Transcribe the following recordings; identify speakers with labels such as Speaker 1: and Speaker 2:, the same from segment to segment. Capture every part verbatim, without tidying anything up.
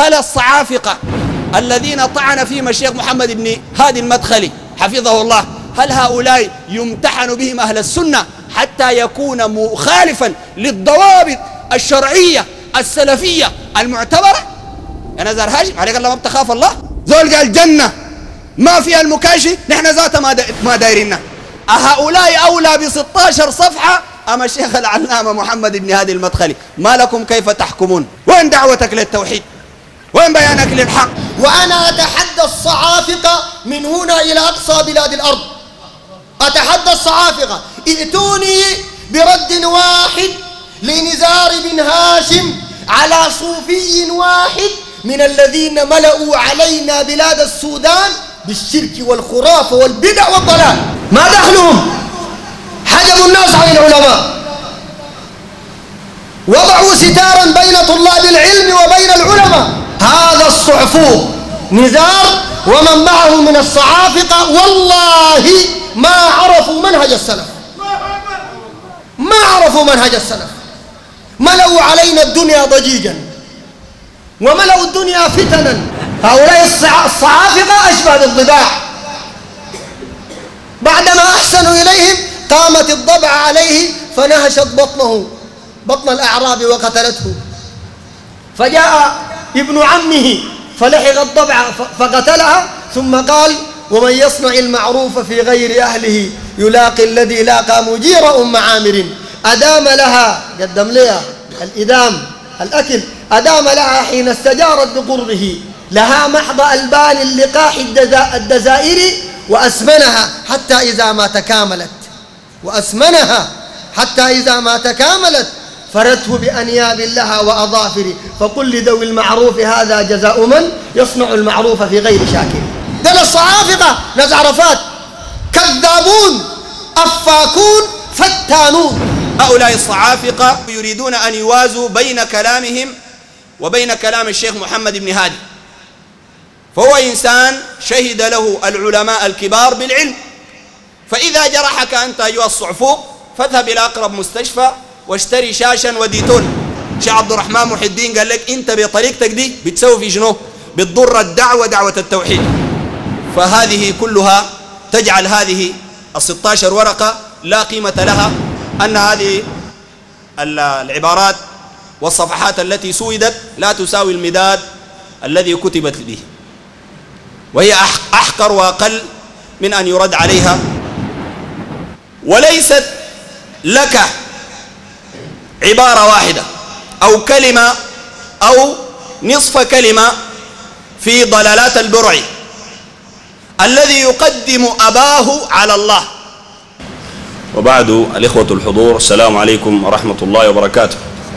Speaker 1: هل الصعافقة الذين طعن فيهم الشيخ محمد بن هادي المدخلي حفظه الله، هل هؤلاء يمتحن بهم أهل السنة حتى يكون مخالفا للضوابط الشرعية السلفية المعتبرة؟ يا نزار هاشم عليك الله ما بتخاف الله؟ زول قال الجنة ما فيها المكاشي، نحن ذات ما دايرنا. أهؤلاء أولى ب ستة عشر صفحة أما الشيخ العلامة محمد بن هادي المدخلي؟ ما لكم كيف تحكمون؟ وين دعوتك للتوحيد؟ وين بيانك للحق؟
Speaker 2: وأنا أتحدى الصعافقة من هنا إلى أقصى بلاد الأرض، أتحدى الصعافقة، ائتوني برد واحد لنزار بن هاشم على صوفي واحد من الذين ملأوا علينا بلاد السودان بالشرك والخرافة والبدع والضلال. ما دخلهم؟ حجبوا الناس عن العلماء، وضعوا ستارا بين طلاب العلم وبين العلماء. هذا الصعفوق نزار ومن معه من الصعافقة والله ما عرفوا منهج السلف، ما عرفوا منهج السلف، ملأوا علينا الدنيا ضجيجا وملأوا الدنيا فتنا. هؤلاء الصعافقة أشبه بالضباع، بعدما أحسنوا إليهم قامت الضبع عليه فنهشت بطنه بطن الأعراب وقتلته، فجاء ابن عمه فلحق الضبع فقتلها، ثم قال ومن يصنع المعروف في غير أهله يلاقي الذي لاقى مجير أم عامر. أدام لها، قدم لها الإدام الأكل، أدام لها حين استجارت بقربه، لها محض ألبان اللقاح الدزائري وأسمنها حتى إذا ما تكاملت وأسمنها حتى إذا ما تكاملت فرته بأنياب لها وأظافر، فقل لذوي المعروف هذا جزاء من يصنع المعروف في غير شاكر. دل الصعافقة ناس عرفات كذابون أفاكون فتانون.
Speaker 1: هؤلاء الصعافقة يريدون أن يوازوا بين كلامهم وبين كلام الشيخ محمد بن هادي، فهو إنسان شهد له العلماء الكبار بالعلم، فإذا جرحك أنت أيها الصعفوق فاذهب إلى أقرب مستشفى واشتري شاشا وديتون. شيخ عبد الرحمن محي الدين قال لك أنت بطريقتك دي بتسوي في شنو؟ بتضر الدعوة دعوة التوحيد. فهذه كلها تجعل هذه الستة عشر ورقة لا قيمة لها، أن هذه العبارات والصفحات التي سودت لا تساوي المداد الذي كتبت به، وهي أحقر وأقل من أن يرد عليها. وليست لك عبارة واحدة أو كلمة أو نصف كلمة في ضلالات البرعي الذي يقدم أباه على الله.
Speaker 3: وبعد، الإخوة الحضور، السلام عليكم ورحمة الله وبركاته.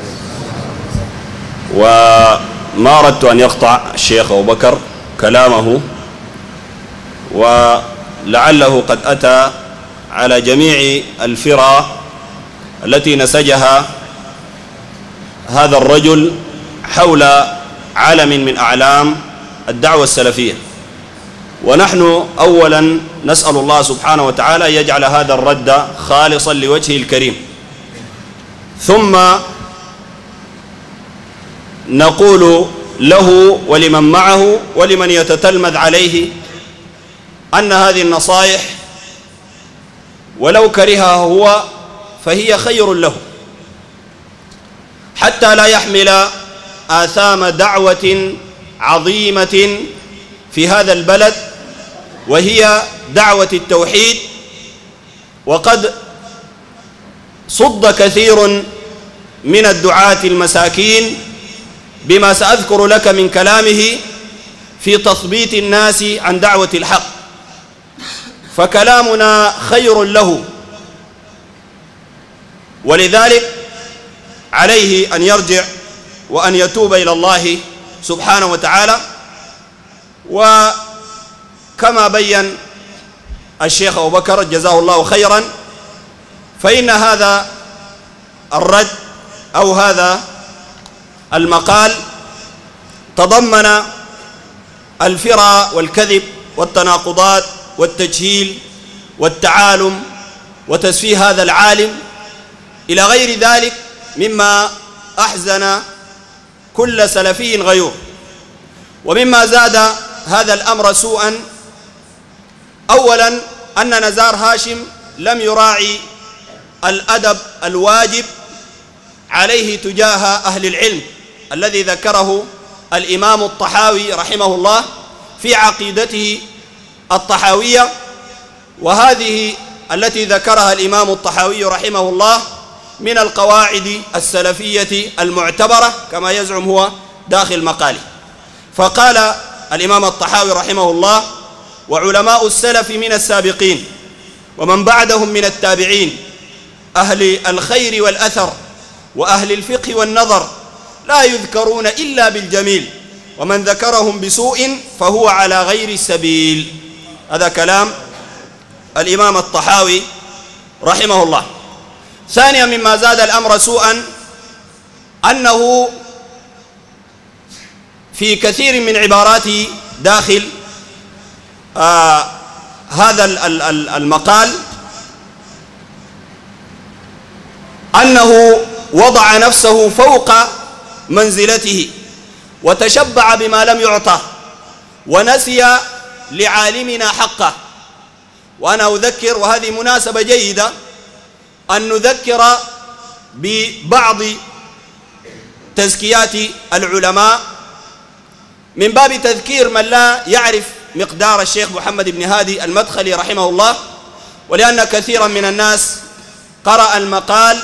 Speaker 3: وما أردت أن يقطع الشيخ أبو بكر كلامه، ولعله قد أتى على جميع الفرى التي نسجها هذا الرجل حول علم من أعلام الدعوة السلفية. ونحن أولا نسأل الله سبحانه وتعالى أن يجعل هذا الرد خالصا لوجهه الكريم، ثم نقول له ولمن معه ولمن يتتلمذ عليه أن هذه النصائح ولو كرهها هو فهي خير له، حتى لا يحمل آثام دعوة عظيمة في هذا البلد وهي دعوة التوحيد. وقد صد كثير من الدعاة المساكين بما سأذكر لك من كلامه في تثبيت الناس عن دعوة الحق، فكلامنا خير له، ولذلك عليه أن يرجع وأن يتوب إلى الله سبحانه وتعالى. وكما بين الشيخ أبو بكر جزاه الله خيرا، فإن هذا الرد أو هذا المقال تضمن الفرى والكذب والتناقضات والتجهيل والتعالم وتسفيه هذا العالم إلى غير ذلك مما أحزن كل سلفي غيور.
Speaker 1: ومما زاد هذا الأمر سوءا أولا أن نزار هاشم لم يراعي الأدب الواجب عليه تجاه أهل العلم الذي ذكره الإمام الطحاوي رحمه الله في عقيدته الطحاوية، وهذه التي ذكرها الإمام الطحاوي رحمه الله من القواعد السلفية المعتبرة كما يزعم هو داخل مقاله. فقال الإمام الطحاوي رحمه الله: وعلماء السلف من السابقين ومن بعدهم من التابعين أهل الخير والأثر وأهل الفقه والنظر لا يذكرون إلا بالجميل، ومن ذكرهم بسوء فهو على غير السبيل. هذا كلام الإمام الطحاوي رحمه الله. ثانيا مما زاد الأمر سوءا أنه في كثير من عباراته داخل آه هذا المقال أنه وضع نفسه فوق منزلته وتشبع بما لم يعطه ونسي لعالمنا حقه. وأنا أذكر، وهذه مناسبة جيدة أن نذكر ببعض تزكيات العلماء من باب تذكير من لا يعرف مقدار الشيخ محمد بن هادي المدخلي رحمه الله، ولأن كثيرا من الناس قرأ المقال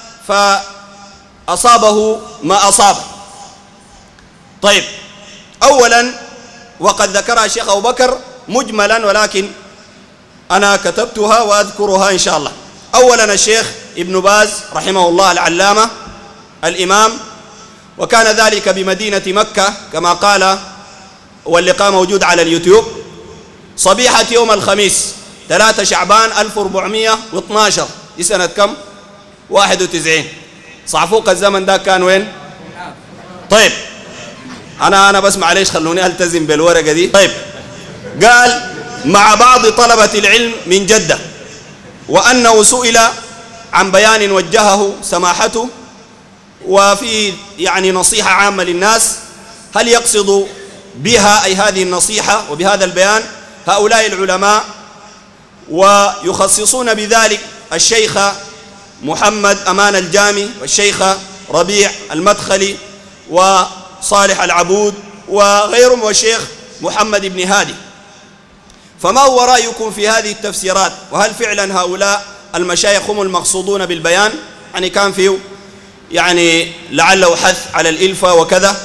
Speaker 1: فأصابه ما أصاب. طيب، أولا وقد ذكرها الشيخ أبو بكر مجملا، ولكن أنا كتبتها وأذكرها إن شاء الله. أولا الشيخ ابن باز رحمه الله العلامة الإمام، وكان ذلك بمدينة مكة كما قال، واللقاء موجود على اليوتيوب، صبيحة يوم الخميس ثلاثة شعبان ألف وأربعمائة واثني عشر. دي سنة كم؟ واحد وتسعين. صعفوق الزمن ده كان وين؟ طيب أنا أنا بس معليش خلوني ألتزم بالورقة دي. طيب، قال: مع بعض طلبة العلم من جدة، وأنه سئل عن بيان وجهه سماحته وفي يعني نصيحة عامة للناس، هل يقصد بها أي هذه النصيحة وبهذا البيان هؤلاء العلماء، ويخصصون بذلك الشيخ محمد أمان الجامي والشيخ ربيع المدخلي وصالح العبود وغيرهم والشيخ محمد بن هادي، فما هو رأيكم في هذه التفسيرات؟ وهل فعلا هؤلاء المشايخ هم المقصودون بالبيان؟ يعني كان فيه يعني لعله حث على الإلفة وكذا.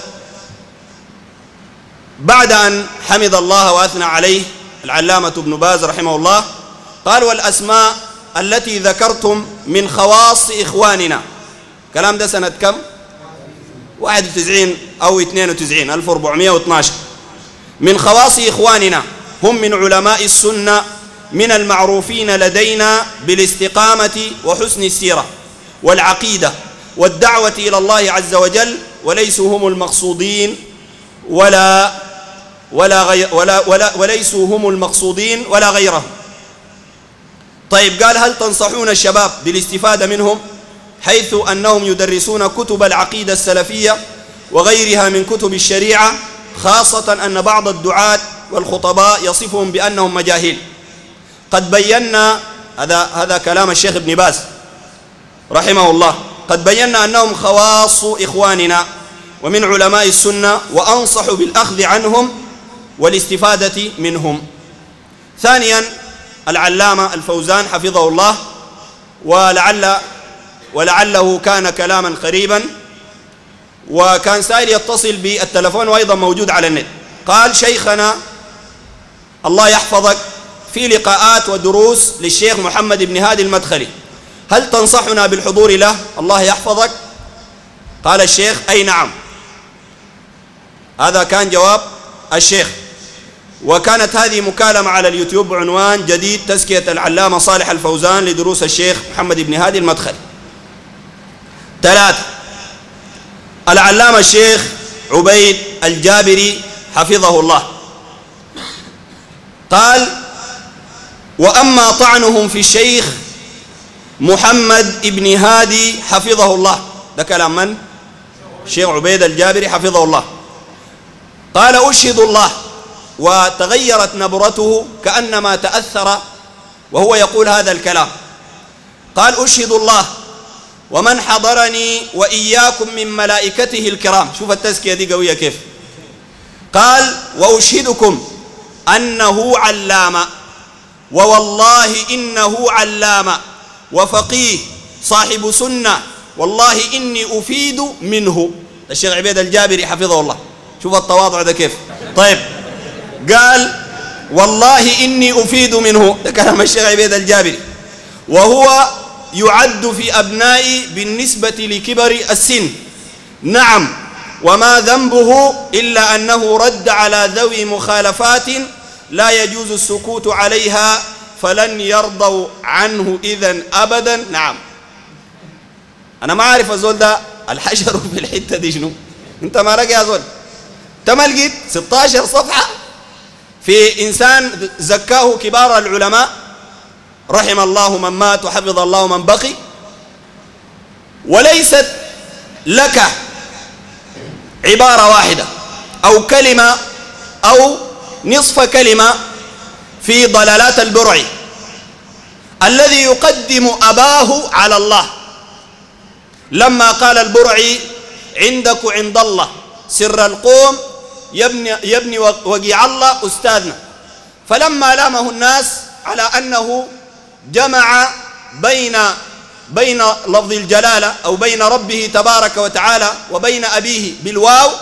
Speaker 1: بعد أن حمد الله وأثنى عليه العلامة ابن باز رحمه الله، قال: والأسماء التي ذكرتم من خواص إخواننا. كلام ده سنة كم؟ واحد وتسعين أو اثنين وتسعين ألف وأربعمائة واثني عشر. من خواص إخواننا هم من علماء السنة من المعروفين لدينا بالاستقامة وحسن السيرة والعقيدة والدعوة إلى الله عز وجل، وليسوا هم المقصودين ولا ولا غير ولا ولا وليسوا هم المقصودين ولا غيرهم. طيب، قال: هل تنصحون الشباب بالاستفادة منهم، حيث أنهم يدرسون كتب العقيدة السلفية وغيرها من كتب الشريعة، خاصة أن بعض الدعاة والخطباء يصفهم بأنهم مجاهيل؟ قد بينا، هذا هذا كلام الشيخ ابن باز رحمه الله، قد بينا أنهم خواص إخواننا ومن علماء السنة، وأنصح بالأخذ عنهم والاستفادة منهم. ثانيا العلامة الفوزان حفظه الله، ولعل ولعله كان كلاما قريبا، وكان سائل يتصل بالتلفون وأيضا موجود على النت. قال: شيخنا الله يحفظك، في لقاءات ودروس للشيخ محمد بن هادي المدخلي، هل تنصحنا بالحضور له؟ الله يحفظك. قال الشيخ: أي نعم. هذا كان جواب الشيخ. وكانت هذه مكالمة على اليوتيوب بعنوان جديد تزكية العلامة صالح الفوزان لدروس الشيخ محمد بن هادي المدخلي. ثلاثة، العلامة الشيخ عبيد الجابري حفظه الله قال: وأما طعنهم في الشيخ محمد بن هادي حفظه الله، ده كلام من؟ الشيخ عبيد الجابري حفظه الله. قال أشهد الله، وتغيرت نبرته كأنما تأثر وهو يقول هذا الكلام. قال أشهد الله ومن حضرني وإياكم من ملائكته الكرام. شوف التزكية دي قوية كيف. قال وأشهدكم أنه علامة، ووالله إنه علامة وفقيه صاحب سنة، والله إني أفيد منه. الشيخ عبيد الجابري حفظه الله. شوف التواضع ده كيف. طيب قال والله إني أفيد منه، ده كلام الشيخ عبيد الجابري، وهو يعد في أبنائي بالنسبة لكبر السن. نعم، وما ذنبه إلا أنه رد على ذوي مخالفات لا يجوز السكوت عليها، فلن يرضوا عنه إذن أبدا. نعم، أنا ما أعرف أزول ده الحشر في الحتة دي شنو. أنت ما رأي أزول تملقيت ستة عشر صفحة في إنسان زكاه كبار العلماء، رحم الله من مات وحفظ الله من بقي، وليست لك عبارة واحدة أو كلمة أو نصف كلمة في ضلالات البرعي الذي يقدم أباه على الله، لما قال البرعي عندك عند الله سر القوم يبني, يبني وقيع الله أستاذنا، فلما لامه الناس على أنه جمع بين بين لفظ الجلالة أو بين ربه تبارك وتعالى وبين أبيه بالواو،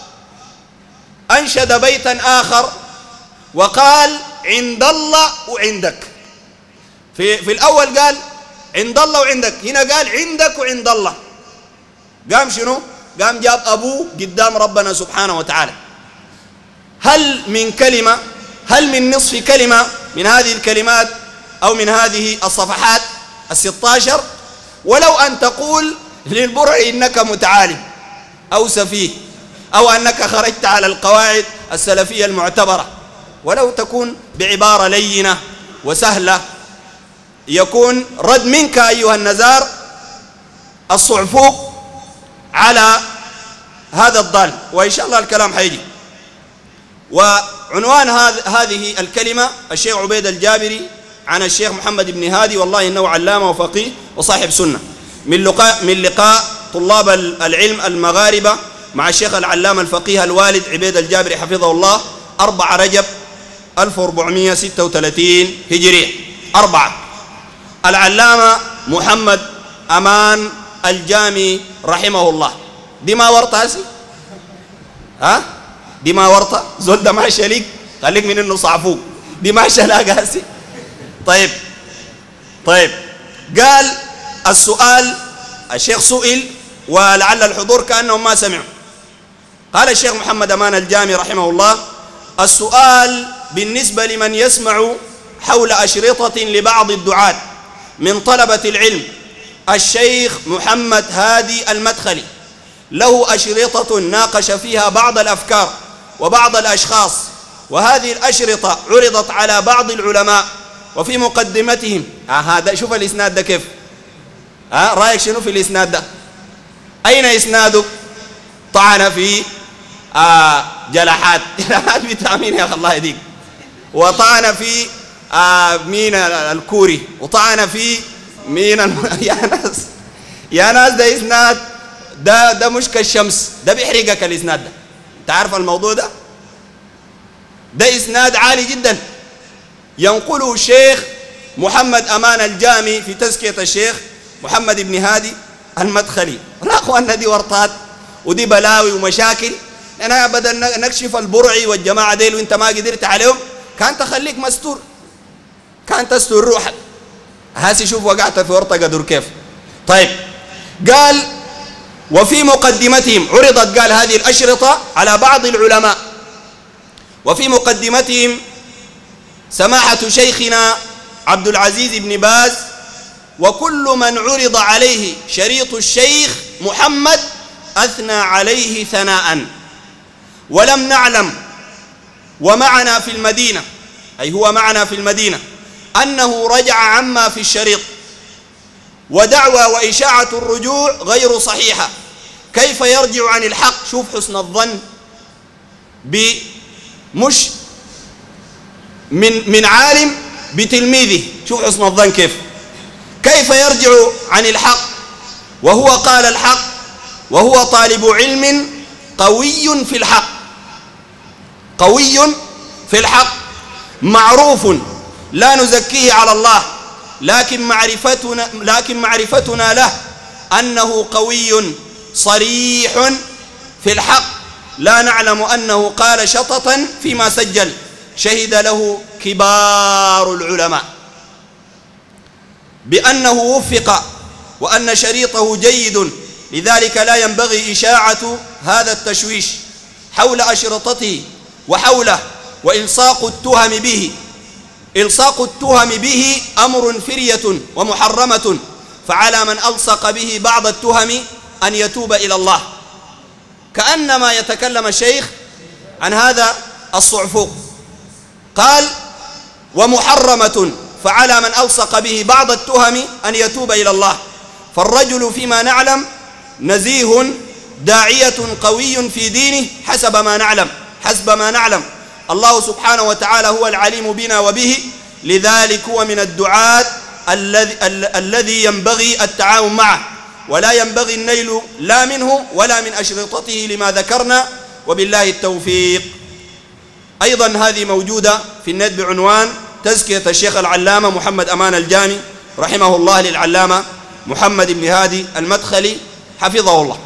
Speaker 1: أنشد بيتا آخر وقال عند الله وعندك. في, في الأول قال عند الله وعندك، هنا قال عندك وعند الله. قام شنو؟ قام جاب أبوه قدام ربنا سبحانه وتعالى. هل من كلمة، هل من نصف كلمة من هذه الكلمات أو من هذه الصفحات الستة عشر، ولو أن تقول للبرعي إنك متعالم أو سفيه أو أنك خرجت على القواعد السلفية المعتبرة، ولو تكون بعبارة لينة وسهلة، يكون رد منك أيها النزار الصعفوق على هذا الضال، وإن شاء الله الكلام حيجي. وعنوان هذه الكلمة الشيخ عبيد الجابري عن الشيخ محمد بن هادي، والله إنه علامة وفقيه وصاحب سنة، من لقاء من لقاء طلاب العلم المغاربة مع الشيخ العلامة الفقيه الوالد عبيد الجابري حفظه الله، أربعة رجب ألف وأربعمائة وستة وثلاثين هجرية. أربعة العلامة محمد أمان الجامي رحمه الله. دي ما ورطة هسي؟ ها؟ دي ما ورطة؟ زول ده ما شليك، خليك من إنه صعفوك، دي ما شلاك هسي. طيب طيب قال السؤال، الشيخ سئل ولعل الحضور كأنهم ما سمعوا. قال الشيخ محمد أمان الجامي رحمه الله: السؤال بالنسبة لمن يسمع حول أشرطة لبعض الدعاة من طلبة العلم. الشيخ محمد هادي المدخلي له أشرطة ناقش فيها بعض الأفكار وبعض الأشخاص، وهذه الأشرطة عرضت على بعض العلماء، وفي مقدمتهم آه هذا. شوف الإسناد ده كيف. ها آه رأيك شنو في الإسناد ده؟ أين إسناده؟ طعن في آه جلحات جلحات بتاع مين يا أخي الله يهديك، وطعن في آه مين الكوري، وطعن في مين الم... يا ناس يا ناس ده إسناد ده ده مش كالشمس، ده بيحرقك الإسناد ده. أنت عارف الموضوع ده؟ ده إسناد عالي جدا ينقله الشيخ محمد أمان الجامي في تزكية الشيخ محمد بن هادي المدخلي. لا أخواننا دي ورطات ودي بلاوي ومشاكل. أنا بدل نكشف البرعي والجماعة ديل وانت ما قدرت عليهم، كان تخليك مستور، كان تستر روحك. هاسي شوف وقعت في ورطة قدر كيف. طيب قال وفي مقدمتهم عرضت، قال هذه الأشرطة على بعض العلماء، وفي مقدمتهم سماحة شيخنا عبد العزيز بن باز، وكل من عرض عليه شريط الشيخ محمد أثنى عليه ثناء، ولم نعلم ومعنا في المدينة، أي هو معنا في المدينة، أنه رجع عما في الشريط، ودعوى وإشاعة الرجوع غير صحيحة. كيف يرجع عن الحق؟ شوف حسن الظن، مش من من عالم بتلميذه. شوف حسن الظن كيف كيف يرجع عن الحق وهو قال الحق وهو طالب علم قوي في الحق، قوي في الحق معروف لا نزكيه على الله، لكن معرفتنا لكن معرفتنا له أنه قوي صريح في الحق، لا نعلم أنه قال شططا فيما سجل، شهد له كبار العلماء بأنه وفق وأن شريطه جيد، لذلك لا ينبغي إشاعة هذا التشويش حول أشرطته وحوله وإلصاق التهم به. إلصاق التهم به أمر فرية ومحرمة، فعلى من ألصق به بعض التهم أن يتوب إلى الله. كأنما يتكلم الشيخ عن هذا الصعفوق، قال ومحرمة، فعلى من ألصق به بعض التهم أن يتوب إلى الله. فالرجل فيما نعلم نزيه داعية قوي في دينه حسب ما نعلم حسب ما نعلم الله سبحانه وتعالى هو العليم بنا وبه، لذلك هو من الدعاة الذي الذي ينبغي التعاون معه، ولا ينبغي النيل لا منه ولا من أشرطته لما ذكرنا، وبالله التوفيق. أيضا هذه موجودة في النت بعنوان تزكية الشيخ العلامة محمد أمان الجامي رحمه الله للعلامة محمد بن هادي المدخلي حفظه الله.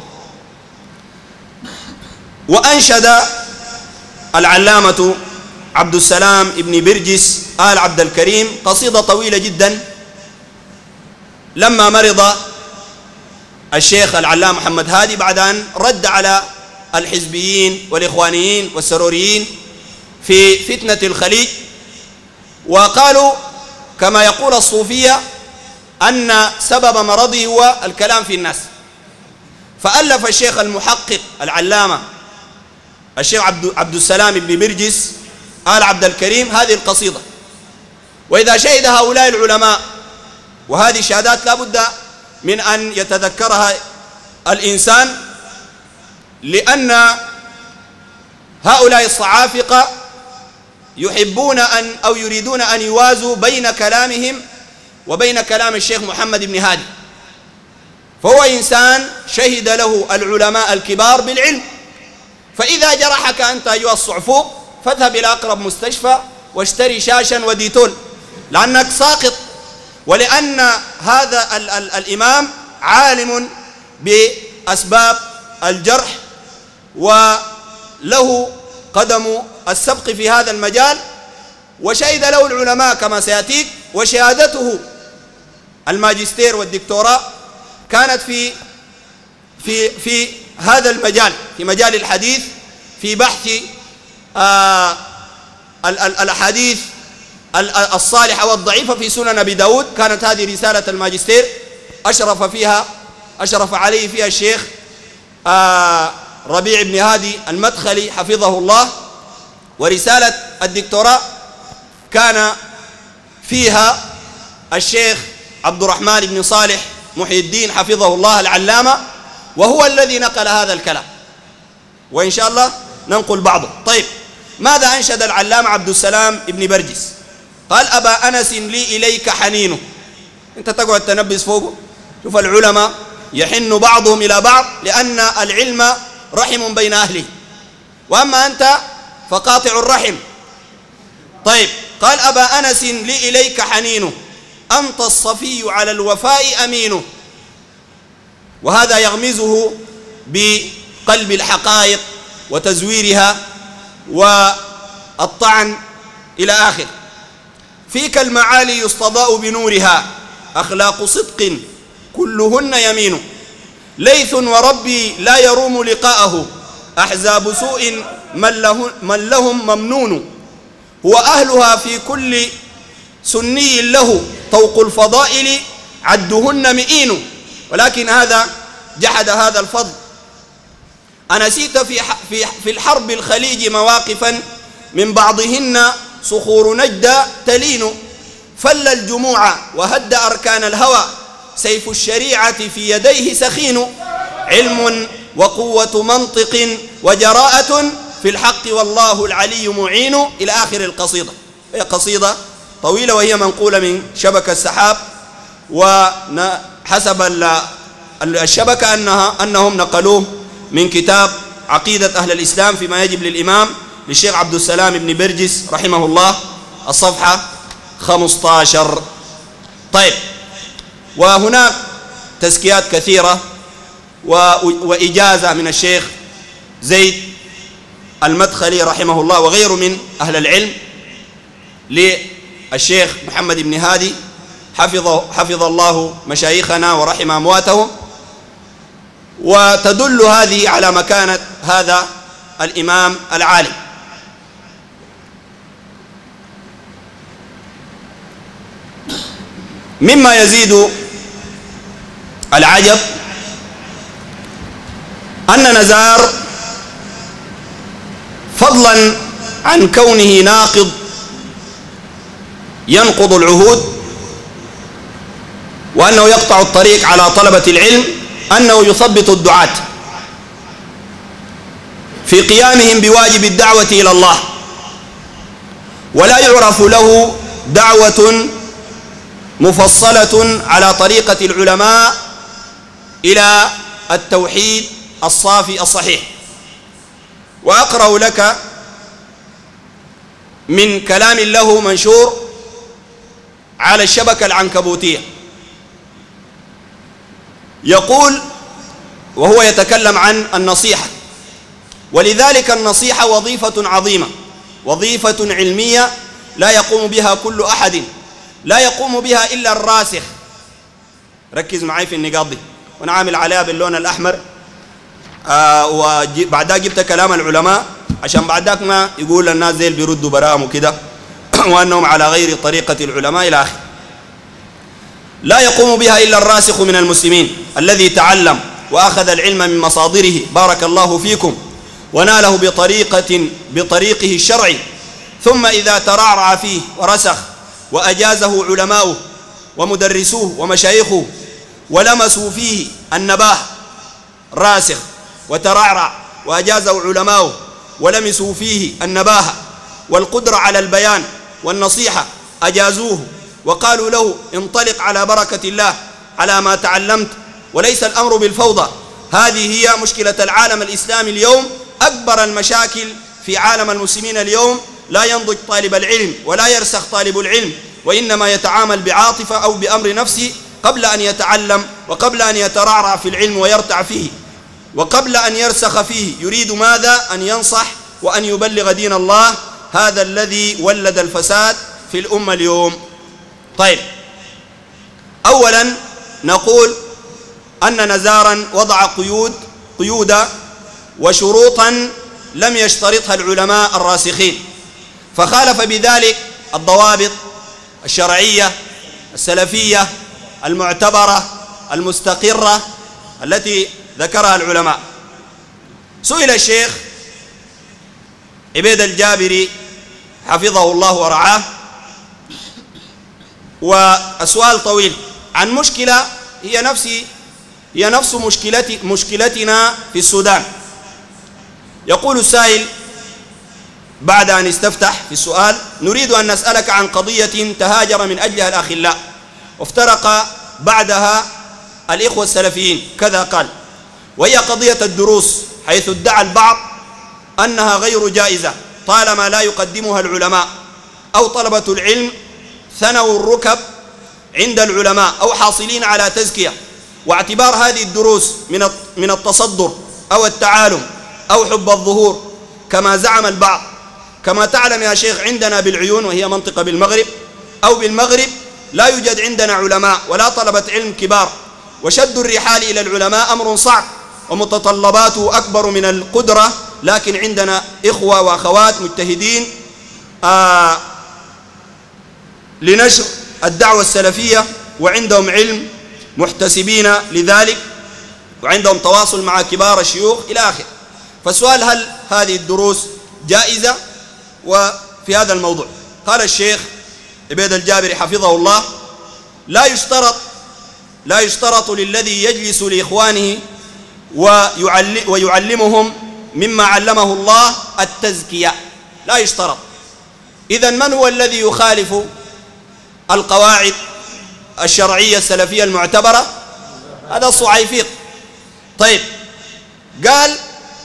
Speaker 1: وأنشد العلامة عبد السلام بن برجس آل عبد الكريم قصيدة طويلة جدا لما مرض الشيخ العلامة محمد هادي بعد أن رد على الحزبيين والإخوانيين والسروريين في فتنة الخليج، وقالوا كما يقول الصوفية أن سبب مرضه هو الكلام في الناس. فألف الشيخ المحقق العلامة الشيخ عبد السلام بن برجس آل عبد الكريم هذه القصيدة. وإذا شهد هؤلاء العلماء، وهذه الشهادات لا بد من أن يتذكرها الإنسان، لأن هؤلاء الصعافقة يحبون أن أو يريدون أن يوازوا بين كلامهم وبين كلام الشيخ محمد بن هادي، فهو إنسان شهد له العلماء الكبار بالعلم. فإذا جرحك أنت أيها الصعفوق فاذهب إلى أقرب مستشفى واشتري شاشا وديتول، لأنك ساقط، ولأن هذا ال ال الإمام عالم بأسباب الجرح وله قدم السبق في هذا المجال، وشهد له العلماء كما سيأتيك. وشهادته الماجستير والدكتوراه كانت في في في هذا المجال، في مجال الحديث، في بحث آه الأحاديث الصالحة والضعيفة في سنن أبي داود. كانت هذه رسالة الماجستير أشرف فيها أشرف عليه فيها الشيخ آه ربيع بن هادي المدخلي حفظه الله. ورسالة الدكتوراه كان فيها الشيخ عبد الرحمن بن صالح محي الدين حفظه الله العلامة، وهو الذي نقل هذا الكلام، وإن شاء الله ننقل بعضه. طيب، ماذا أنشد العلامة عبد السلام بن برجس؟ قال أبا أنس لي إليك حنينه. أنت تقعد تنبس فوقه. شوف العلماء يحن بعضهم إلى بعض لأن العلم رحم بين أهله، وأما أنت فقاطع الرحم. طيب، قال أبا أنس لي إليك حنينه، أنت الصفي على الوفاء أمينه. وهذا يغمزه بقلب الحقائق وتزويرها والطعن إلى آخر. فيك المعالي يستضاء بنورها، أخلاق صدق كلهن يمين. ليث وربي لا يروم لقاءه، أحزاب سوء من, له من لهم ممنون. هو أهلها في كل سني له، طوق الفضائل عدهن مئين. ولكن هذا جحد هذا الفضل. أنسيت في في في الحرب الخليج مواقفا من بعضهن صخور نجدة تلين، فل الجموع وهد أركان الهوى، سيف الشريعة في يديه سخين. علم وقوة منطق وجراءة في الحق والله العلي معين إلى آخر القصيدة. هي قصيدة طويلة وهي منقولة من شبكة السحاب، وحسب الشبكة أنها أنهم نقلوه من كتاب عقيدة أهل الإسلام فيما يجب للإمام للشيخ عبد السلام بن برجس رحمه الله، الصفحة خمسة عشر. طيب، وهناك تزكيات كثيرة وإجازة من الشيخ زيد المدخلي رحمه الله وغيره من أهل العلم للشيخ محمد بن هادي حفظ, حفظ الله مشايخنا ورحم أمواتهم، وتدل هذه على مكانة هذا الإمام العالم. مما يزيد العجب أن نزار فضلا عن كونه ناقض ينقض العهود وأنه يقطع الطريق على طلبة العلم، أنه يثبط الدعاة في قيامهم بواجب الدعوة إلى الله، ولا يعرف له دعوة مفصلة على طريقة العلماء إلى التوحيد الصافي الصحيح. وأقرأ لك من كلام له منشور على الشبكة العنكبوتية، يقول وهو يتكلم عن النصيحة، ولذلك النصيحة وظيفة عظيمة، وظيفة علمية لا يقوم بها كل أحد، لا يقوم بها إلا الراسخ. ركز معي في النقاط دي، وأنا عامل عليها باللون الأحمر، آه وبعدها جبت كلام العلماء عشان بعدك ما يقول الناس زي اللي بيردوا براهم وكده وأنهم على غير طريقة العلماء إلى آخره. لا يقوم بها إلا الراسخ من المسلمين الذي تعلم وأخذ العلم من مصادره، بارك الله فيكم، وناله بطريقة بطريقه الشرعي، ثم إذا ترعرع فيه ورسخ وأجازه علماؤه ومدرسوه ومشايخه ولمسوا فيه النباه، راسخ وترعرع وأجازه علماؤه ولمسوا فيه النباهة والقدرة على البيان والنصيحة، أجازوه وقالوا له انطلق على بركة الله على ما تعلمت، وليس الأمر بالفوضى. هذه هي مشكلة العالم الإسلامي اليوم، أكبر المشاكل في عالم المسلمين اليوم. لا ينضج طالب العلم ولا يرسخ طالب العلم، وإنما يتعامل بعاطفة أو بأمر نفسه قبل أن يتعلم، وقبل أن يترعرع في العلم ويرتع فيه، وقبل أن يرسخ فيه يريد ماذا؟ أن ينصح وأن يبلغ دين الله. هذا الذي ولد الفساد في الأمة اليوم. طيب، أولا نقول أن نزارا وضع قيود قيودا وشروطا لم يشترطها العلماء الراسخين، فخالف بذلك الضوابط الشرعية السلفية المعتبرة المستقرة التي ذكرها العلماء. سئل الشيخ عبيد الجابري حفظه الله ورعاه، والسؤال طويل، عن مشكلة هي نفس هي نفس مشكلتي مشكلتنا في السودان. يقول السائل بعد أن استفتح في السؤال: نريد أن نسألك عن قضية تهاجر من أجلها الأخلاء وافترق بعدها الإخوة السلفيين، كذا قال، وهي قضية الدروس، حيث ادعى البعض أنها غير جائزة طالما لا يقدمها العلماء أو طلبة العلم ثنوا الركب عند العلماء أو حاصلين على تزكية، واعتبار هذه الدروس من من التصدر أو التعالم أو حب الظهور كما زعم البعض. كما تعلم يا شيخ، عندنا بالعيون، وهي منطقة بالمغرب أو بالمغرب، لا يوجد عندنا علماء ولا طلبة علم كبار، وشد الرحال إلى العلماء أمر صعب ومتطلباته أكبر من القدرة، لكن عندنا إخوة وأخوات مجتهدين آه لنشر الدعوة السلفية، وعندهم علم محتسبين لذلك، وعندهم تواصل مع كبار الشيوخ إلى آخره. فالسؤال: هل هذه الدروس جائزة؟ وفي هذا الموضوع قال الشيخ عبيد الجابري حفظه الله: لا يشترط لا يشترط للذي يجلس لإخوانه ويعلمهم مما علمه الله التزكية، لا يشترط. إذن من هو الذي يخالف القواعد الشرعية السلفية المعتبرة؟ هذا الصعيفيق. طيب، قال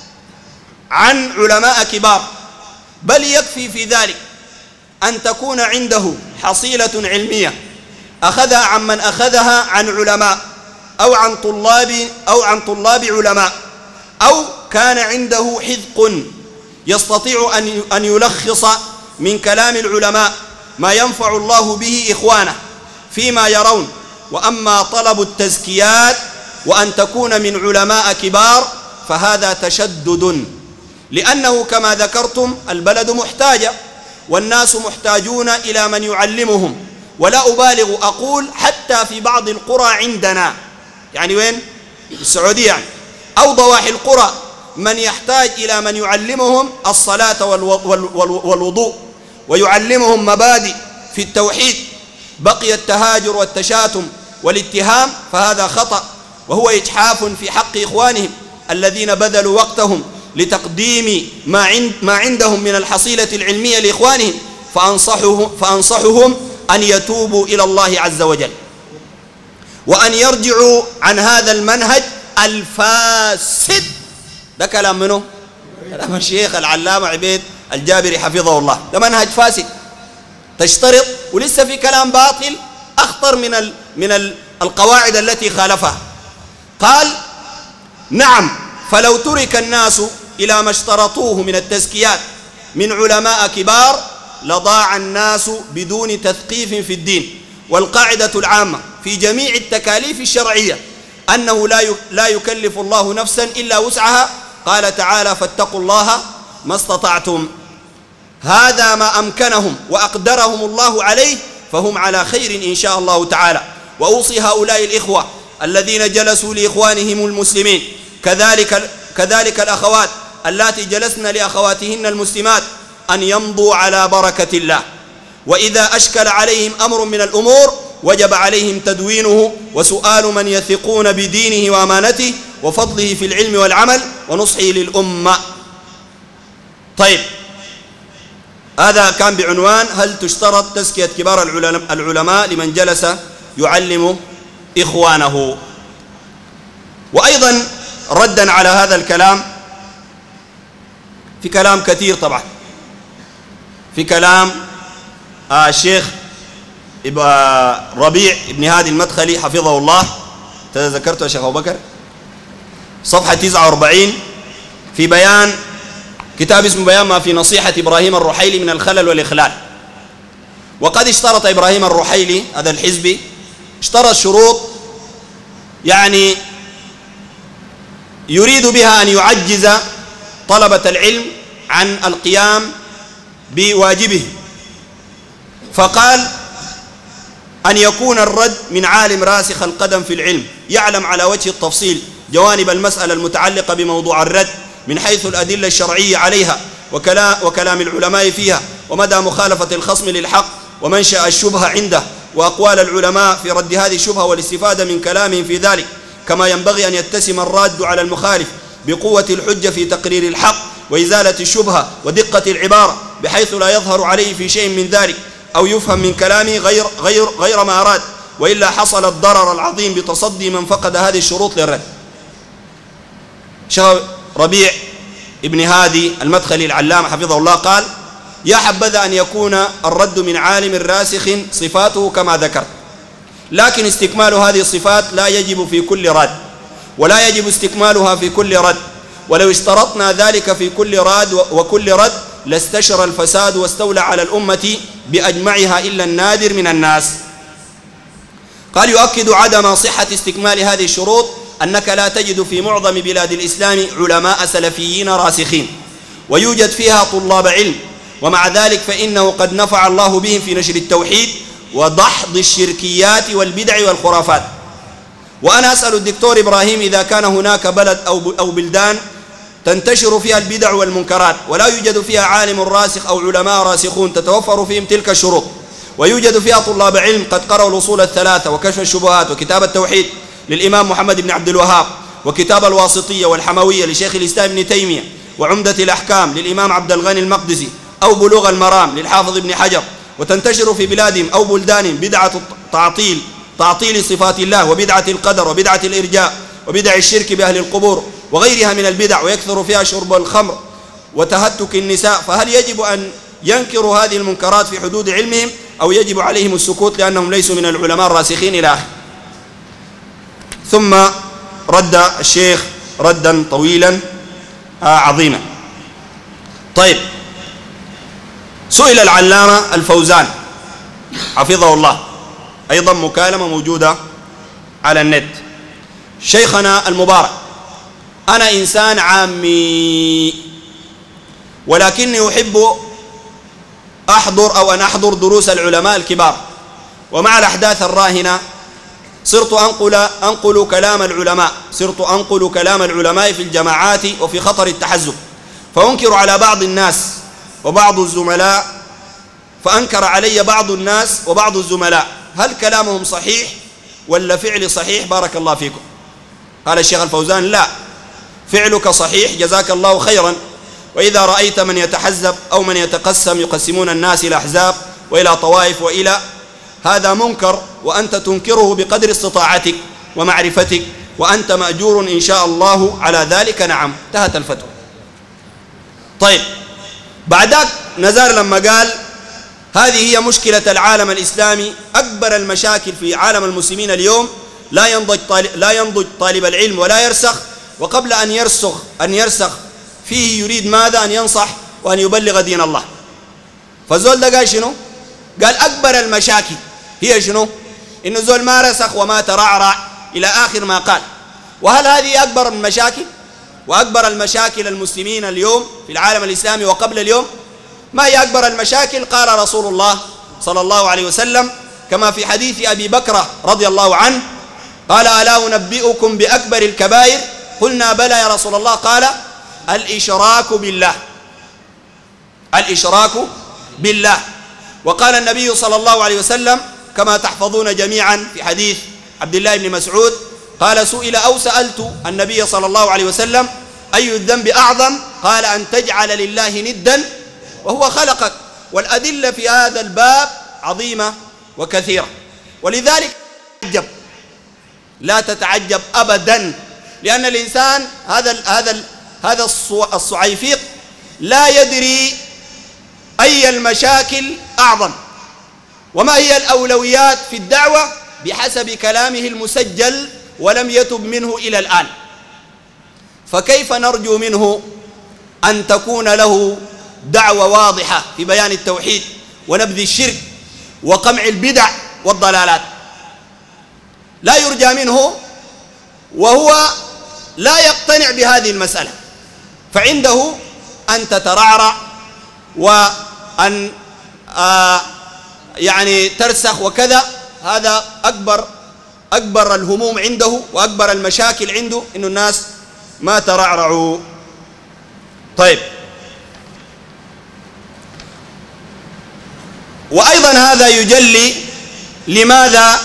Speaker 1: عن علماء كبار، بل يكفي في ذلك أن تكون عنده حصيلة علمية أخذها عمن أخذها عن علماء أو عن طلاب أو عن طلاب علماء، أو كان عنده حذق يستطيع أن يلخص من كلام العلماء ما ينفع الله به إخوانه فيما يرون. وأما طلب التزكيات وأن تكون من علماء كبار فهذا تشدد، لأنه كما ذكرتم البلد محتاجة والناس محتاجون إلى من يعلمهم. ولا أبالغ أقول حتى في بعض القرى عندنا، يعني وين؟ السعودية يعني، أو ضواحي القرى، من يحتاج إلى من يعلمهم الصلاة والوضوء ويعلمهم مبادئ في التوحيد. بقي التهاجر والتشاتم والاتهام فهذا خطأ، وهو إجحاف في حق إخوانهم الذين بذلوا وقتهم لتقديم ما عند ما عندهم من الحصيلة العلمية لإخوانهم. فأنصحهم, فأنصحهم أن يتوبوا إلى الله عز وجل، وأن يرجعوا عن هذا المنهج الفاسد. ده كلام منه؟ كلام الشيخ العلامة عبيد الجابري حفظه الله. ده منهج فاسد تشترط، ولسه في كلام باطل أخطر من ال من ال القواعد التي خالفها. قال: نعم، فلو ترك الناس إلى ما اشترطوه من التزكيات من علماء كبار لضاع الناس بدون تثقيف في الدين. والقاعدة العامة في جميع التكاليف الشرعية أنه لا لا يكلف الله نفسا إلا وسعها. قال تعالى: فاتقوا الله ما استطعتم. هذا ما أمكنهم وأقدرهم الله عليه، فهم على خير إن شاء الله تعالى. وأوصي هؤلاء الإخوة الذين جلسوا لإخوانهم المسلمين، كذلك كذلك الأخوات اللاتي جلسن لأخواتهن المسلمات، أن يمضوا على بركة الله. وإذا أشكل عليهم أمر من الأمور وجب عليهم تدوينه وسؤال من يثقون بدينه وأمانته وفضله في العلم والعمل ونصحه للأمة. طيب، هذا كان بعنوان: هل تشترط تزكية كبار العلماء لمن جلس يعلم إخوانه؟ وأيضا ردا على هذا الكلام، في كلام كثير طبعا، في كلام آه الشيخ ربيع ابن هادي المدخلي حفظه الله، تذكرته يا شيخ أبو بكر، صفحة تسعة وأربعين، في بيان كتاب اسمه بيان ما في نصيحة إبراهيم الرحيلي من الخلل والإخلال. وقد اشترط إبراهيم الرحيلي هذا الحزبي اشترط شروط يعني يريد بها أن يعجز طلبة العلم عن القيام بواجبه. فقال: أن يكون الرد من عالم راسخ القدم في العلم يعلم على وجه التفصيل جوانب المسألة المتعلقة بموضوع الرد من حيث الأدلة الشرعية عليها وكلام العلماء فيها ومدى مخالفة الخصم للحق ومنشأ الشبهة عنده وأقوال العلماء في رد هذه الشبهة والاستفادة من كلامهم في ذلك. كما ينبغي أن يتسم الراد على المخالف بقوة الحجة في تقرير الحق وإزالة الشبهة ودقة العبارة بحيث لا يظهر عليه في شيء من ذلك أو يفهم من كلامه غير, غير, غير ما أراد، وإلا حصل الضرر العظيم بتصدي من فقد هذه الشروط للرد. شيخ ربيع ابن هادي المدخلي العلامة حفظه الله قال: يا حبذا أن يكون الرد من عالم راسخ صفاته كما ذكرت، لكن استكمال هذه الصفات لا يجب في كل رد، ولا يجب استكمالها في كل رد، ولو اشترطنا ذلك في كل رد وكل رد لاستشر الفساد واستولى على الأمة بأجمعها إلا النادر من الناس. قال: يؤكد عدم صحة استكمال هذه الشروط أنك لا تجد في معظم بلاد الإسلام علماء سلفيين راسخين ويوجد فيها طلاب علم، ومع ذلك فإنه قد نفع الله بهم في نشر التوحيد ودحض الشركيات والبدع والخرافات. وأنا أسأل الدكتور إبراهيم إذا كان هناك بلد أو بلدان تنتشر فيها البدع والمنكرات ولا يوجد فيها عالم راسخ أو علماء راسخون تتوفر فيهم تلك الشروط، ويوجد فيها طلاب علم قد قرأوا الأصول الثلاثة وكشف الشبهات وكتاب التوحيد للإمام محمد بن عبد الوهاب وكتاب الواسطية والحموية لشيخ الإسلام ابن تيمية
Speaker 3: وعمدة الأحكام للإمام عبد الغني المقدسي أو بلوغ المرام للحافظ ابن حجر، وتنتشر في بلادهم أو بلدانهم بدعة تعطيل تعطيل صفات الله وبدعة القدر وبدعة الإرجاء وبدع الشرك بأهل القبور وغيرها من البدع، ويكثر فيها شرب الخمر وتهتك النساء، فهل يجب أن ينكروا هذه المنكرات في حدود علمهم أو يجب عليهم السكوت لأنهم ليسوا من العلماء الراسخين إلى آخره؟ ثم رد الشيخ ردا طويلا عظيما. طيب، سئل العلامة الفوزان حفظه الله أيضا مكالمة موجودة على النت: شيخنا المبارك، أنا إنسان عامي ولكني أحب أحضر أو أن أحضر دروس العلماء الكبار، ومع الأحداث الراهنة صرت أنقل أنقل كلام العلماء صرت أنقل كلام العلماء في الجماعات وفي خطر التحزب، فأنكر على بعض الناس وبعض الزملاء فأنكر علي بعض الناس وبعض الزملاء، هل كلامهم صحيح ولا فعلي صحيح؟ بارك الله فيكم. قال الشيخ الفوزان: لا، فعلك صحيح جزاك الله خيرا، وإذا رأيت من يتحزب أو من يتقسم يقسمون الناس إلى أحزاب وإلى طوائف وإلى، هذا منكر وأنت تنكره بقدر استطاعتك ومعرفتك، وأنت مأجور إن شاء الله على ذلك. نعم، انتهت الفتوى. طيب، بعدك نزار لما قال هذه هي مشكلة العالم الإسلامي، أكبر المشاكل في عالم المسلمين اليوم لا ينضج طالب, لا ينضج طالب العلم ولا يرسخ، وقبل أن يرسخ أن يرسخ فيه يريد ماذا؟ أن ينصح وأن يبلغ دين الله. فالزول ده قال شنو؟ قال أكبر المشاكل هي شنو؟ إنه زول ما رسخ وما ترعرع إلى آخر ما قال. وهل هذه أكبر المشاكل وأكبر المشاكل المسلمين اليوم في العالم الإسلامي وقبل اليوم؟ ما هي أكبر المشاكل؟ قال رسول الله صلى الله عليه وسلم كما في حديث أبي بكر رضي الله عنه قال: ألا أنبئكم بأكبر الكبائر؟ قلنا بلى يا رسول الله. قال: الإشراك بالله الإشراك بالله. وقال النبي صلى الله عليه وسلم كما تحفظون جميعا في حديث عبد الله بن مسعود قال: سئل أو سألت النبي صلى الله عليه وسلم أي الذنب أعظم؟ قال: أن تجعل لله ندا وهو خلقك. والأدلة في هذا الباب عظيمة وكثيرة، ولذلك تعجب لا تتعجب أبدا، لأن الإنسان هذا هذا هذا الصعيفيق لا يدري أي المشاكل أعظم وما هي الأولويات في الدعوة بحسب كلامه المسجل ولم يتب منه إلى الآن. فكيف نرجو منه أن تكون له دعوة واضحة في بيان التوحيد ونبذ الشرك وقمع البدع والضلالات؟ لا يرجى منه وهو لا يقتنع بهذه المسألة، فعنده أن تترعرع وأن آه يعني ترسخ وكذا. هذا أكبر أكبر الهموم عنده وأكبر المشاكل عنده، إنه الناس ما ترعرعوا. طيب، وأيضا هذا يجلي لماذا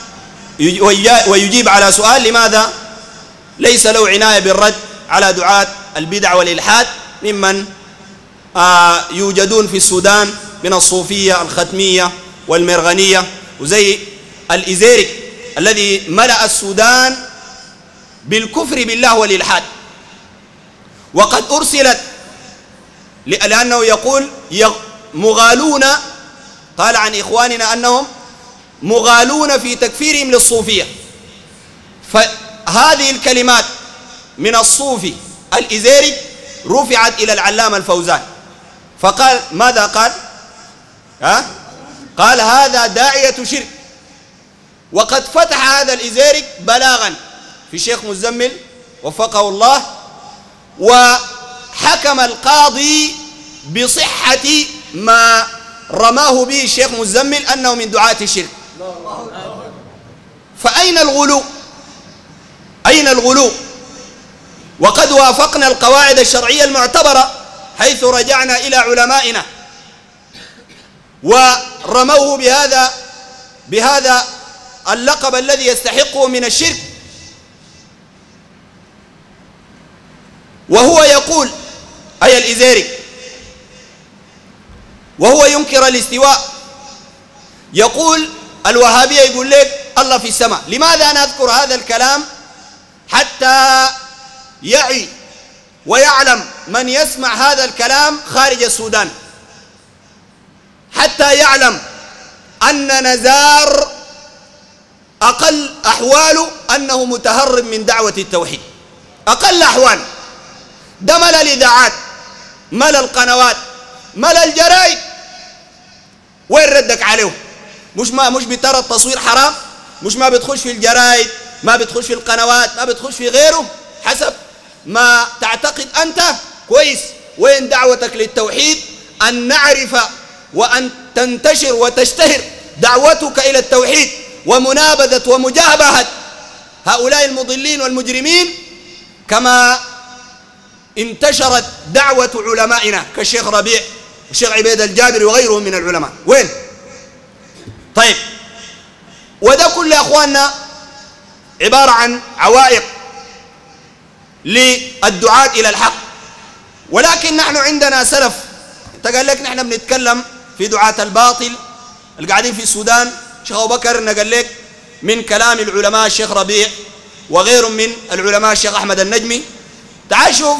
Speaker 3: ويجيب على سؤال لماذا ليس له عناية بالرد على دعاة البدع والإلحاد ممن آه يوجدون في السودان من الصوفية الختمية والمرغنية، وزي الإزيري الذي ملأ السودان بالكفر بالله والإلحاد، وقد أرسلت لأنه يقول مغالون، قال عن إخواننا أنهم مغالون في تكفيرهم للصوفية. فهذه الكلمات من الصوفي الإزيري رفعت إلى العلامة الفوزان، فقال ماذا قال؟ ها؟ قال: هذا داعية شرك. وقد فتح هذا الإزيري بلاغا في الشيخ مزمل وفقه الله، وحكم القاضي بصحة ما رماه به الشيخ مزمل أنه من دعاة الشرك. فأين الغلو؟ أين الغلو؟ وقد وافقنا القواعد الشرعية المعتبرة حيث رجعنا إلى علمائنا ورموه بهذا بهذا اللقب الذي يستحقه من الشرك، وهو يقول
Speaker 1: أي الإزيري، وهو ينكر الاستواء. يقول الوهابية يقول لك الله في السماء. لماذا أنا أذكر هذا الكلام؟ حتى يعي ويعلم من يسمع هذا الكلام خارج السودان، حتى يعلم أن نزار أقل أحواله أنه متهرب من دعوة التوحيد، أقل أحوال. ده ملى الإذاعات، ملى القنوات، ملى الجرائد. وين ردك عليه؟ مش ما مش بترى التصوير حرام؟ مش ما بتخش في الجرائد، ما بتخش في القنوات، ما بتخش في غيره حسب ما تعتقد أنت؟ كويس. وين دعوتك للتوحيد؟ أن نعرف وأن تنتشر وتشتهر دعوتك إلى التوحيد ومنابذة ومجابهة هؤلاء المضلين والمجرمين، كما انتشرت دعوة علمائنا كالشيخ ربيع والشيخ عبيد الجابري وغيرهم من العلماء. وين؟ طيب، وده كل يا أخواننا عبارة عن عوائق للدعاة إلى الحق. ولكن نحن عندنا سلف. تقال لك نحن بنتكلم في دعاة الباطل القاعدين في السودان. شيخ أبو بكر نقال لك من كلام العلماء الشيخ ربيع وغيرهم من العلماء الشيخ أحمد النجمي. تعال شوف،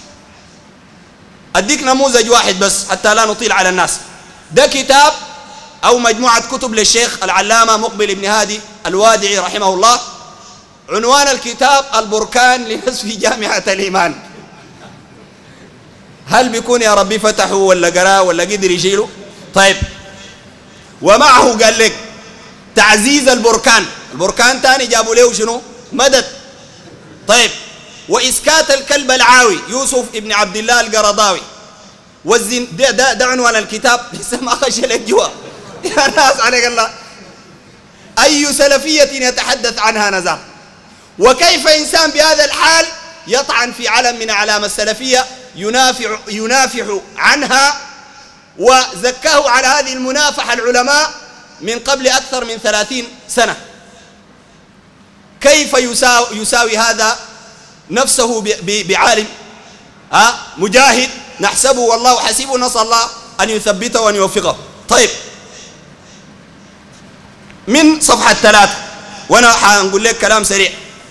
Speaker 1: أديك نموذج واحد بس حتى لا نطيل على الناس. ده كتاب أو مجموعة كتب للشيخ العلامة مقبل بن هادي الوادعي رحمه الله. عنوان الكتاب البركان لنصف جامعة الإيمان. هل بيكون يا ربي فتحوا ولا قراه ولا قدر يشيله؟ طيب، ومعه قال لك تعزيز البركان. البركان تاني جابوا له شنو؟ مدد. طيب، وإسكات الكلب العاوي يوسف ابن عبد الله القرضاوي. والزن ده, ده, ده عنوان الكتاب. لسه ما خش لك جوا يا ناس عليك الله. أي سلفية يتحدث عنها نزار؟ وكيف إنسان بهذا الحال يطعن في علم من أعلام السلفية ينافع, ينافع عنها، وزكاه على هذه المنافحة العلماء من قبل أكثر من ثلاثين سنة. كيف يساوي, يساوي هذا نفسه بعالم ها مجاهد نحسبه والله حسيبه، نسأل الله أن يثبته وأن يوفقه. طيب، من صفحة ثلاثة، وأنا حنقول لك كلام سريع.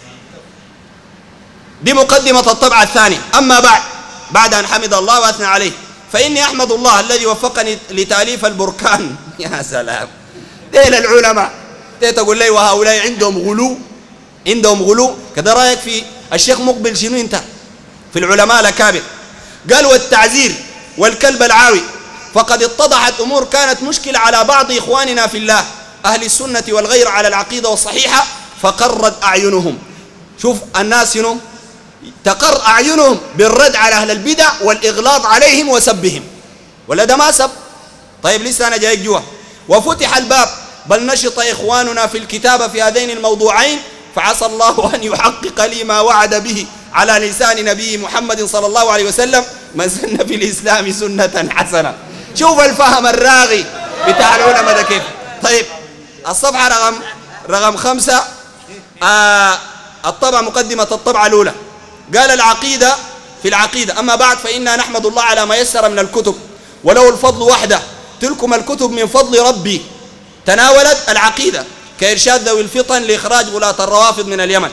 Speaker 1: دي مقدمة الطبعة الثانية. أما بعد بعد أن حمد الله وأثنى عليه، فإني أحمد الله الذي وفقني لتأليف البركان. يا سلام، إيه للعلماء تقول لي وهؤلاء عندهم غلو، عندهم غلو كده. رأيك في الشيخ مقبل شنو انت في العلماء الأكابر؟ قال والتعزير والكلب العاوي، فقد اتضحت أمور كانت مشكلة على بعض إخواننا في الله أهل السنة والغير على العقيدة والصحيحة، فقرت أعينهم. شوف الناس شنو تقر أعينهم بالرد على أهل البدع والإغلاظ عليهم وسبهم. ولا ده ما سب؟ طيب لسه أنا جايك جوا. وفتح الباب، بل نشط إخواننا في الكتابة في هذين الموضوعين، فعسى الله أن يحقق لي ما وعد به على لسان نبي محمد صلى الله عليه وسلم، من سن في الإسلام سنة حسنة. شوف الفهم الراغي بتاع العلماء ده كيف. طيب، الصفحة رقم رقم خمسة، آه الطبعة مقدمة الطبعة الأولى. قال العقيدة في العقيدة، أما بعد فإنا نحمد الله على ما يسر من الكتب وله الفضل وحده. تلكم الكتب من فضل ربي تناولت العقيدة كإرشاد ذوي الفطن لإخراج غلاة الروافض من اليمن،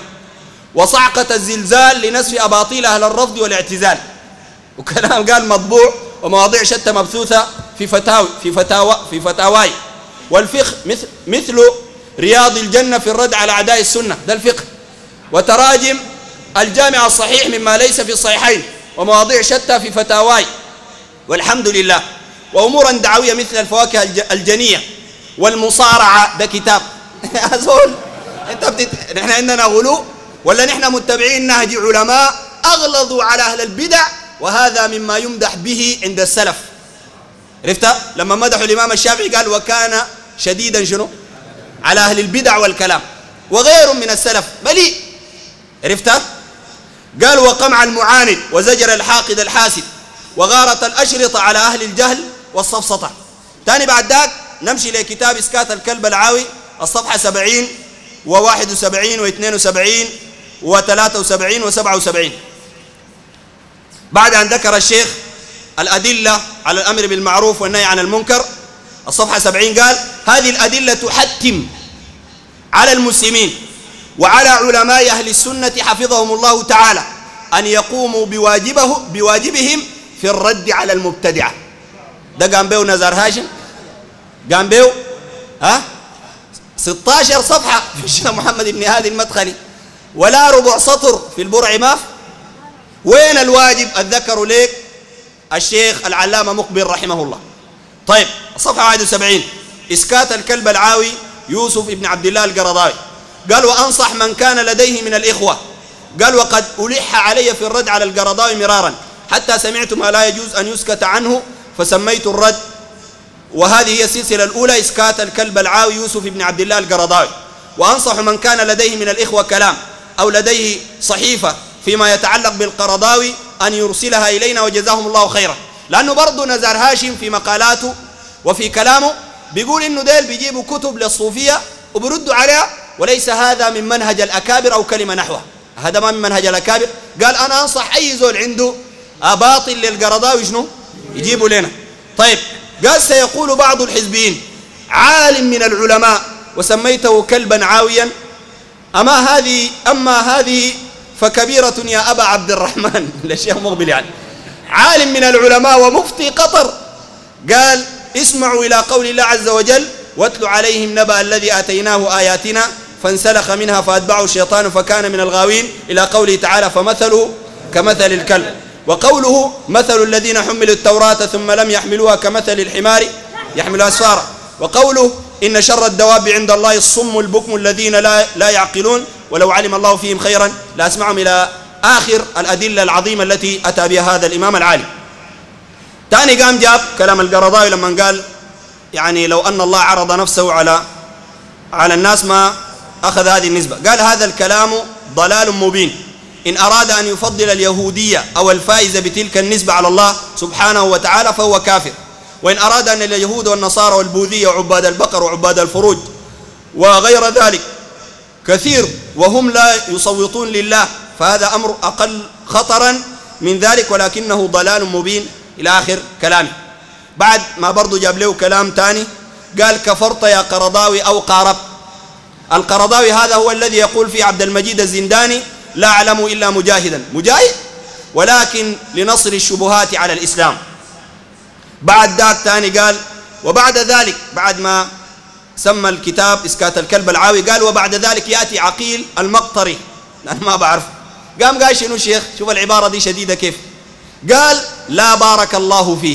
Speaker 1: وصعقة الزلزال لنسف أباطيل أهل الرفض والاعتزال. وكلام قال مطبوع ومواضيع شتى مبثوثة في فتاوي في فتاوى في فتاواي. والفقه مثل مثل رياض الجنة في الرد على أعداء السنة، ده الفقه. وتراجم الجامع الصحيح مما ليس في الصحيحين، ومواضيع شتى في فتاواي. والحمد لله. وأمورا دعوية مثل الفواكه الجنية والمصارعة، ده كتاب. يا زول انت بتت... نحن عندنا غلو ولا نحن متبعين نهج علماء أغلظوا على أهل البدع؟ وهذا مما يمدح به عند السلف. عرفت لما مدحوا الإمام الشافعي قال وكان شديدا شنو على أهل البدع والكلام، وغيرهم من السلف مليء. عرفت قال وقمع المعاند وزجر الحاقد الحاسد وغارة الأشرطة على أهل الجهل والصفصطة. تاني بعد ذاك نمشي لكتاب إسكات الكلب العاوي، الصفحة سبعين وواحد وسبعين واثنين وسبعين وثلاثة وسبعين وسبعة وسبعين. بعد أن ذكر الشيخ
Speaker 3: الأدلة على الأمر بالمعروف والنهي عن المنكر الصفحة سبعين قال هذه الأدلة تحتم على المسلمين وعلى علماء أهل السنة حفظهم الله تعالى أن يقوموا بواجبه بواجبهم في الرد على المبتدعة. ده قام بيه نزار هاشم، قام بيه ها ستة عشر صفحة في الشيخ محمد بن هادي المدخلي ولا ربع سطر في البرع ماف. وين الواجب؟ أتذكروا ليك الشيخ العلامة مقبل رحمه الله. طيب الصفحة واحد وسبعين إسكات الكلب العاوي يوسف بن عبد الله القرضاوي قال وأنصح من كان لديه من الإخوة، قال وقد ألح علي في الرد على القرضاوي مرارا حتى سمعت ما لا يجوز أن يسكت عنه فسميت الرد، وهذه هي السلسلة الأولى إسكات الكلب العاوي يوسف بن عبد الله القرضاوي. وأنصح من كان لديه من الإخوة كلام أو لديه صحيفة فيما يتعلق بالقرضاوي أن يرسلها إلينا وجزاهم الله خيرا، لأنه برضو نزار هاشم في مقالاته وفي كلامه بيقول إنه ديل بيجيبوا كتب للصوفية وبردوا عليها وليس هذا من منهج الأكابر أو كلمة نحوه، هذا ما من منهج الأكابر. قال أنا أنصح أي زول عنده باطل للقرضاوي شنو يجيبوا لنا. طيب قال سيقول بعض الحزبيين عالم من العلماء وسميته كلبا عاويا، أما هذه أما هذه فكبيرة يا أبا عبد الرحمن للشيخ مقبل، يعني عالم من العلماء ومفتي قطر. قال اسمعوا إلى قول الله عز وجل واتل عليهم نبأ الذي آتيناه آياتنا فانسلخ منها فأتبعه الشيطان فكان من الغاوين إلى قوله تعالى فمثله كمثل الكلب، وقوله مثل الذين حملوا التوراة ثم لم يحملوها كمثل الحمار يحمل أسفارا، وقوله إن شر الدواب عند الله الصم البكم الذين لا, لا يعقلون ولو علم الله فيهم خيرا لأسمعهم إلى آخر الأدلة العظيمة التي أتى بها هذا الإمام العالم. تاني قام جاب كلام القرضاوي لما قال يعني لو أن الله عرض نفسه على على الناس ما أخذ هذه النسبة. قال هذا الكلام ضلال مبين، إن أراد أن يفضل اليهودية أو الفائزة بتلك النسبة على الله سبحانه وتعالى فهو كافر، وإن أراد أن اليهود والنصارى والبوذية وعباد البقر وعباد الفروج وغير ذلك كثير وهم لا يصوتون لله فهذا أمر أقل خطرا من ذلك ولكنه ضلال مبين إلى آخر كلامه. بعد ما برضو جاب له كلام تاني قال كفرت يا قرضاوي أو قاربت. القرضاوي هذا هو الذي يقول في عبد المجيد الزنداني لا أعلم إلا مجاهدا، مجاهد ولكن لنصر الشبهات على الإسلام. بعد ذاك تاني قال وبعد ذلك بعد ما سمى الكتاب إسكات الكلب العاوي قال وبعد ذلك يأتي عقيل المقطري، أنا ما بعرف. قام قال شنو شيخ؟ شوف العبارة دي شديدة كيف. قال لا بارك الله فيه،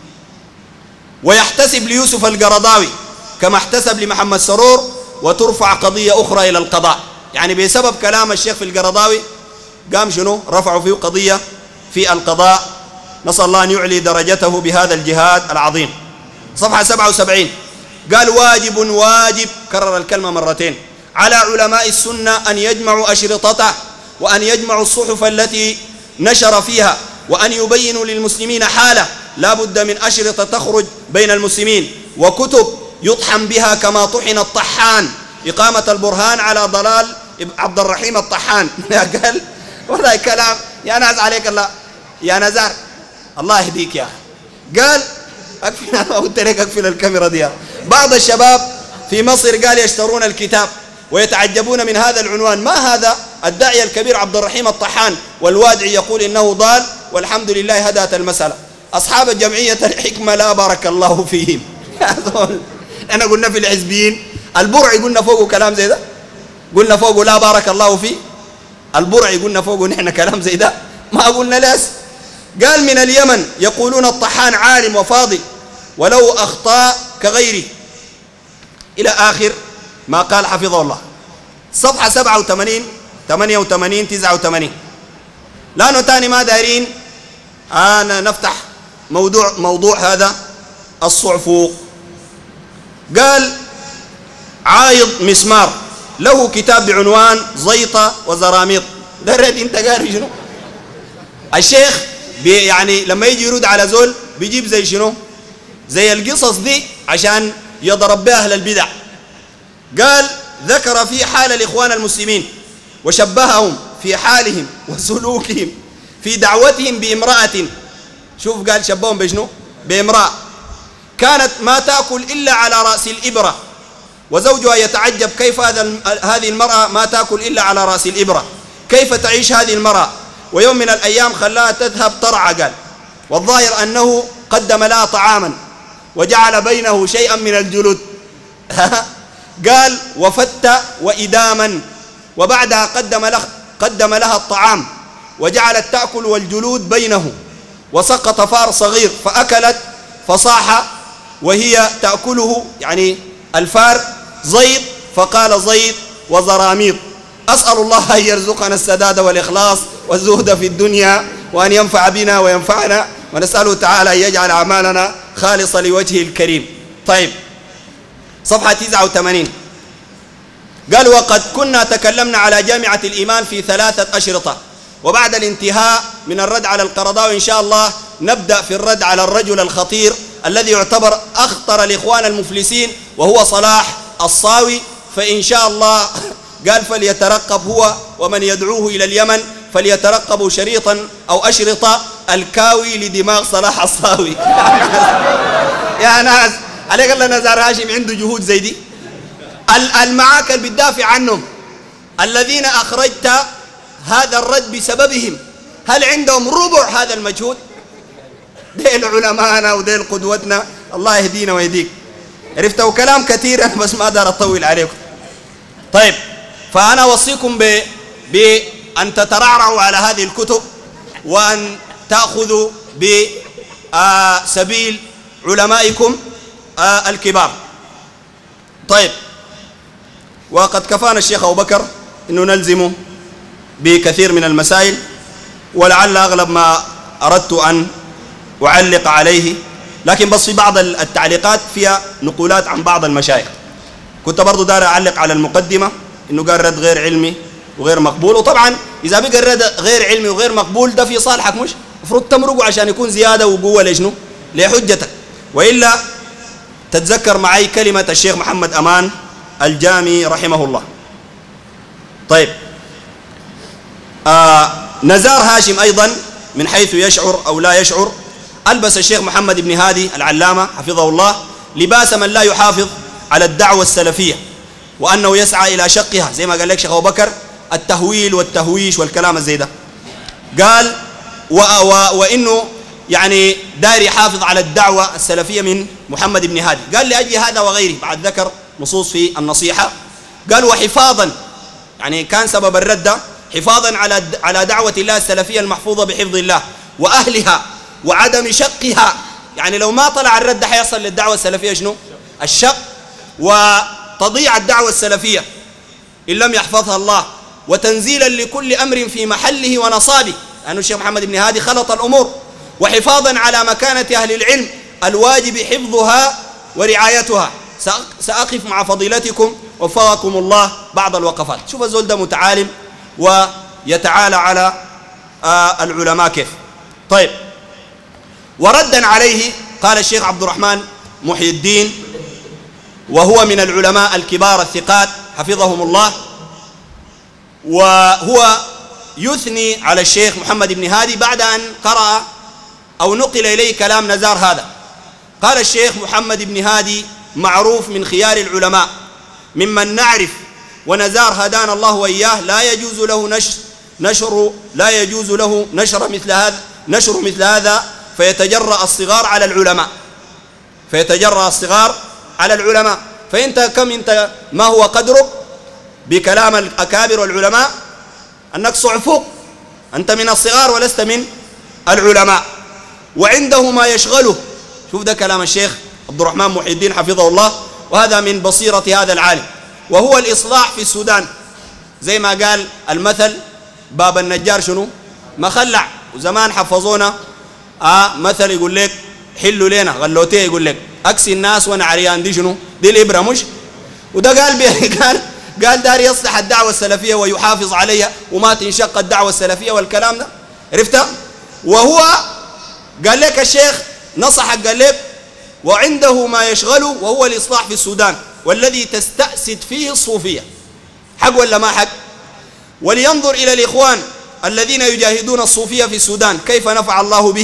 Speaker 3: ويحتسب ليوسف القرضاوي كما احتسب لمحمد سرور وترفع قضية أخرى إلى القضاء. يعني بسبب كلام الشيخ في القرضاوي قام شنو؟ رفعوا فيه قضية في القضاء، نسأل الله أن يعلي درجته بهذا الجهاد العظيم. صفحة سبعة وسبعين قال واجب واجب، كرر الكلمة مرتين، على علماء السنة أن يجمعوا أشرطته وأن يجمعوا الصحف التي نشر فيها وأن يبينوا للمسلمين حالة لا بد من أشرطة تخرج بين المسلمين وكتب يطحن بها كما طحن الطحان، إقامة البرهان على ضلال عبد الرحيم الطحان. قال والله كلام يا ناس عليك الله يا نزار الله يهديك يا أخي. قال أكفل، أنا قلت لك أكفل الكاميرا دي. بعض الشباب في مصر قال يشترون الكتاب ويتعجبون من هذا العنوان، ما هذا؟ الداعية الكبير عبد الرحيم الطحان والوادعي يقول إنه ضال والحمد لله هدأت المسألة. أصحاب الجمعية الحكمة لا بارك الله فيهم. أنا قلنا في الحزبيين البرعي قلنا فوقه كلام زي ده، قلنا فوقه لا بارك الله فيه، البرعي قلنا فوقه نحن كلام زي ده ما قلنا لاس. قال من اليمن يقولون الطحان عالم وفاضل ولو أخطاء كغيره إلى آخر ما قال حفظه الله. صفحة سبعة وثمانين ثمانية وثمانين تسعة وثمانين. لأنه تاني ما دايرين أنا نفتح موضوع موضوع هذا الصعفوق. قال عايض مسمار له كتاب بعنوان زيطة وزراميط. دريت انت قاري شنو؟ الشيخ يعني لما يجي يرد على زول بيجيب زي شنو؟ زي القصص دي عشان يضرب بها أهل البدع. قال ذكر في حال الإخوان المسلمين وشبههم في حالهم وسلوكهم في دعوتهم بامرأة
Speaker 1: شوف قال شبههم بشنو؟ بامرأة كانت ما تأكل إلا على رأس الإبرة، وزوجها يتعجب كيف هذا هذه المرأة ما تأكل إلا على رأس الإبرة، كيف تعيش هذه المرأة؟ ويوم من الأيام خلاها تذهب ترعى قال، والظاهر أنه قدم لها طعاما وجعل بينه شيئا من الجلود قال وفت وإداما، وبعدها قدم لها قدم لها الطعام وجعلت تأكل والجلود بينه، وسقط فار صغير فأكلت فصاح وهي تأكله، يعني الفار زيد، فقال زيد وزراميط. أسأل الله أن يرزقنا السداد والإخلاص والزهد في الدنيا، وأن ينفع بنا وينفعنا، ونسأله تعالى أن يجعل أعمالنا خالصة لوجهه الكريم. طيب صفحة تسعة وثمانين قال وقد كنا تكلمنا على جامعة الإيمان في ثلاثة أشرطة، وبعد الانتهاء من الرد على القرضاوي إن شاء الله نبدأ في الرد على الرجل الخطير الذي يعتبر أخطر الإخوان المفلسين، وهو صلاح الصاوي. فإن شاء الله قال فليترقب هو ومن يدعوه إلى اليمن فليترقبوا شريطا أو أشرطة الكاوي لدماغ صلاح الصاوي يا ناس عليك الله نزار هاشم عنده جهود زي دي. المعاك اللي بتدافع عنهم الذين أخرجت هذا الرد بسببهم، هل عندهم ربع هذا المجهود؟ ديل علماءنا وديل قدوتنا، الله يهدينا ويهديك. عرفتوا كلام كثير أنا بس ما أقدر أطول عليكم. طيب فأنا أوصيكم ب... بأن تترعرعوا على هذه الكتب، وأن تأخذوا بسبيل علمائكم الكبار. طيب وقد كفانا الشيخ أبو بكر أنه نلزمه بكثير من المسائل، ولعل أغلب ما أردت أن أعلق عليه، لكن بس في بعض التعليقات فيها نقولات عن بعض المشايخ. كنت برضو دار أعلق على المقدمة إنه قال رد غير علمي وغير مقبول، وطبعا إذا بقى الرد غير علمي وغير مقبول ده في صالحك، مش المفروض تمرقه عشان يكون زيادة وقوة لشنو؟ لحجتك. وإلا تتذكر معي كلمة الشيخ محمد أمان الجامي رحمه الله. طيب آه نزار هاشم أيضا من حيث يشعر أو لا يشعر ألبس الشيخ محمد بن هادي العلامة حفظه الله لباس من لا يحافظ على الدعوة السلفية، وأنه يسعى إلى شقها زي ما قال لك شيخ أبو بكر التهويل والتهويش والكلام الزي ده. قال و و وإنه يعني داير يحافظ على الدعوة السلفية من محمد بن هادي. قال لأجل هذا وغيره، بعد ذكر نصوص في النصيحة، قال وحفاظا، يعني كان سبب الرد حفاظا على على دعوة الله السلفية المحفوظة بحفظ الله وأهلها وعدم شقها، يعني لو ما طلع الرد حيصل للدعوة السلفية شنو؟ الشق، وتضيع الدعوة السلفية إن لم يحفظها الله، وتنزيلا لكل أمر في محله ونصابه، لأنه يعني الشيخ محمد بن هادي خلط الأمور، وحفاظا على مكانة أهل العلم الواجب حفظها ورعايتها. سأقف مع فضيلتكم وفقكم الله بعض الوقفات. شوف الزول ده متعالم ويتعالى على آه العلماء كيف. طيب وردا عليه قال الشيخ عبد الرحمن محي الدين، وهو من العلماء الكبار الثقات حفظهم الله، وهو يثني على الشيخ محمد بن هادي بعد أن قرأ أو نقل إليه كلام نزار هذا. قال الشيخ محمد بن هادي معروف من خيار العلماء ممن نعرف، ونزار هدانا الله وإياه لا يجوز له نشر نشر لا يجوز له نشر مثل هذا نشر مثل هذا فيتجرأ الصغار على العلماء فيتجرأ الصغار على العلماء فأنت كم أنت ما هو قدرك بكلام الأكابر والعلماء؟ أنك صعفوق، أنت من الصغار ولست من العلماء، وعنده ما يشغله. شوف ده كلام الشيخ عبد الرحمن محي الدين حفظه الله، وهذا من بصيرة هذا العالم، وهو الإصلاح في السودان. زي ما قال المثل باب النجار شنو؟ مخلع. وزمان حفظونا آه مثل يقول لك حلوا لنا غلوتيه، يقول لك أكسي الناس وأنا عريان، دي شنو؟ دي الإبرة مش؟ وده قال قال قال دار يصلح الدعوة السلفية ويحافظ عليها وما تنشق الدعوة السلفية والكلام ده، عرفتها؟ وهو قال لك الشيخ نصحك، قال لك وعنده ما يشغله وهو الإصلاح في السودان والذي تستأسد فيه الصوفية. حق ولا ما حق؟ ولينظر إلى الإخوان الذين يجاهدون الصوفية في السودان كيف نفع الله بهم،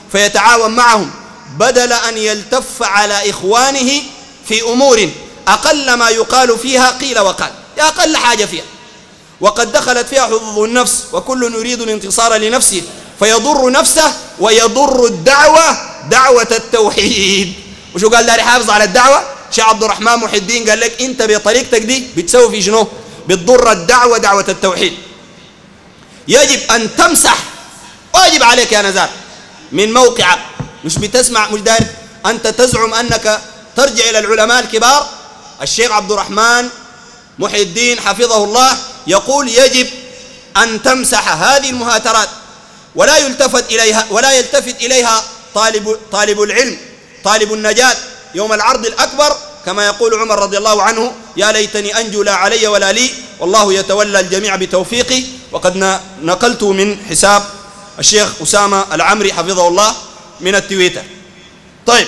Speaker 1: فيتعاون معهم بدل أن يلتف على إخوانه في أمور أقل ما يقال فيها قيل وقال، يا أقل حاجة فيها، وقد دخلت فيها حظوظ النفس، وكل يريد الانتصار لنفسه فيضر نفسه ويضر الدعوة دعوة التوحيد. وشو قال داري حافظ على الدعوة؟ شيخ عبد الرحمن محي الدين قال لك أنت بطريقتك دي بتسوي في شنو؟ بتضر الدعوة دعوة التوحيد. يجب أن تمسح، واجب عليك يا نزار من موقعك، مش بتسمع، مش داير أنت تزعم أنك ترجع إلى العلماء الكبار. الشيخ عبد الرحمن محي الدين حفظه الله يقول يجب أن تمسح هذه المهاترات ولا يلتفت إليها ولا يلتفت إليها طالب طالب العلم طالب النجاة يوم العرض الأكبر، كما يقول عمر رضي الله عنه: يا ليتني أنجو لا علي ولا لي والله يتولى الجميع بتوفيقي. وقد نقلت من حساب الشيخ أسامة العمري حفظه الله من التويتر. طيب،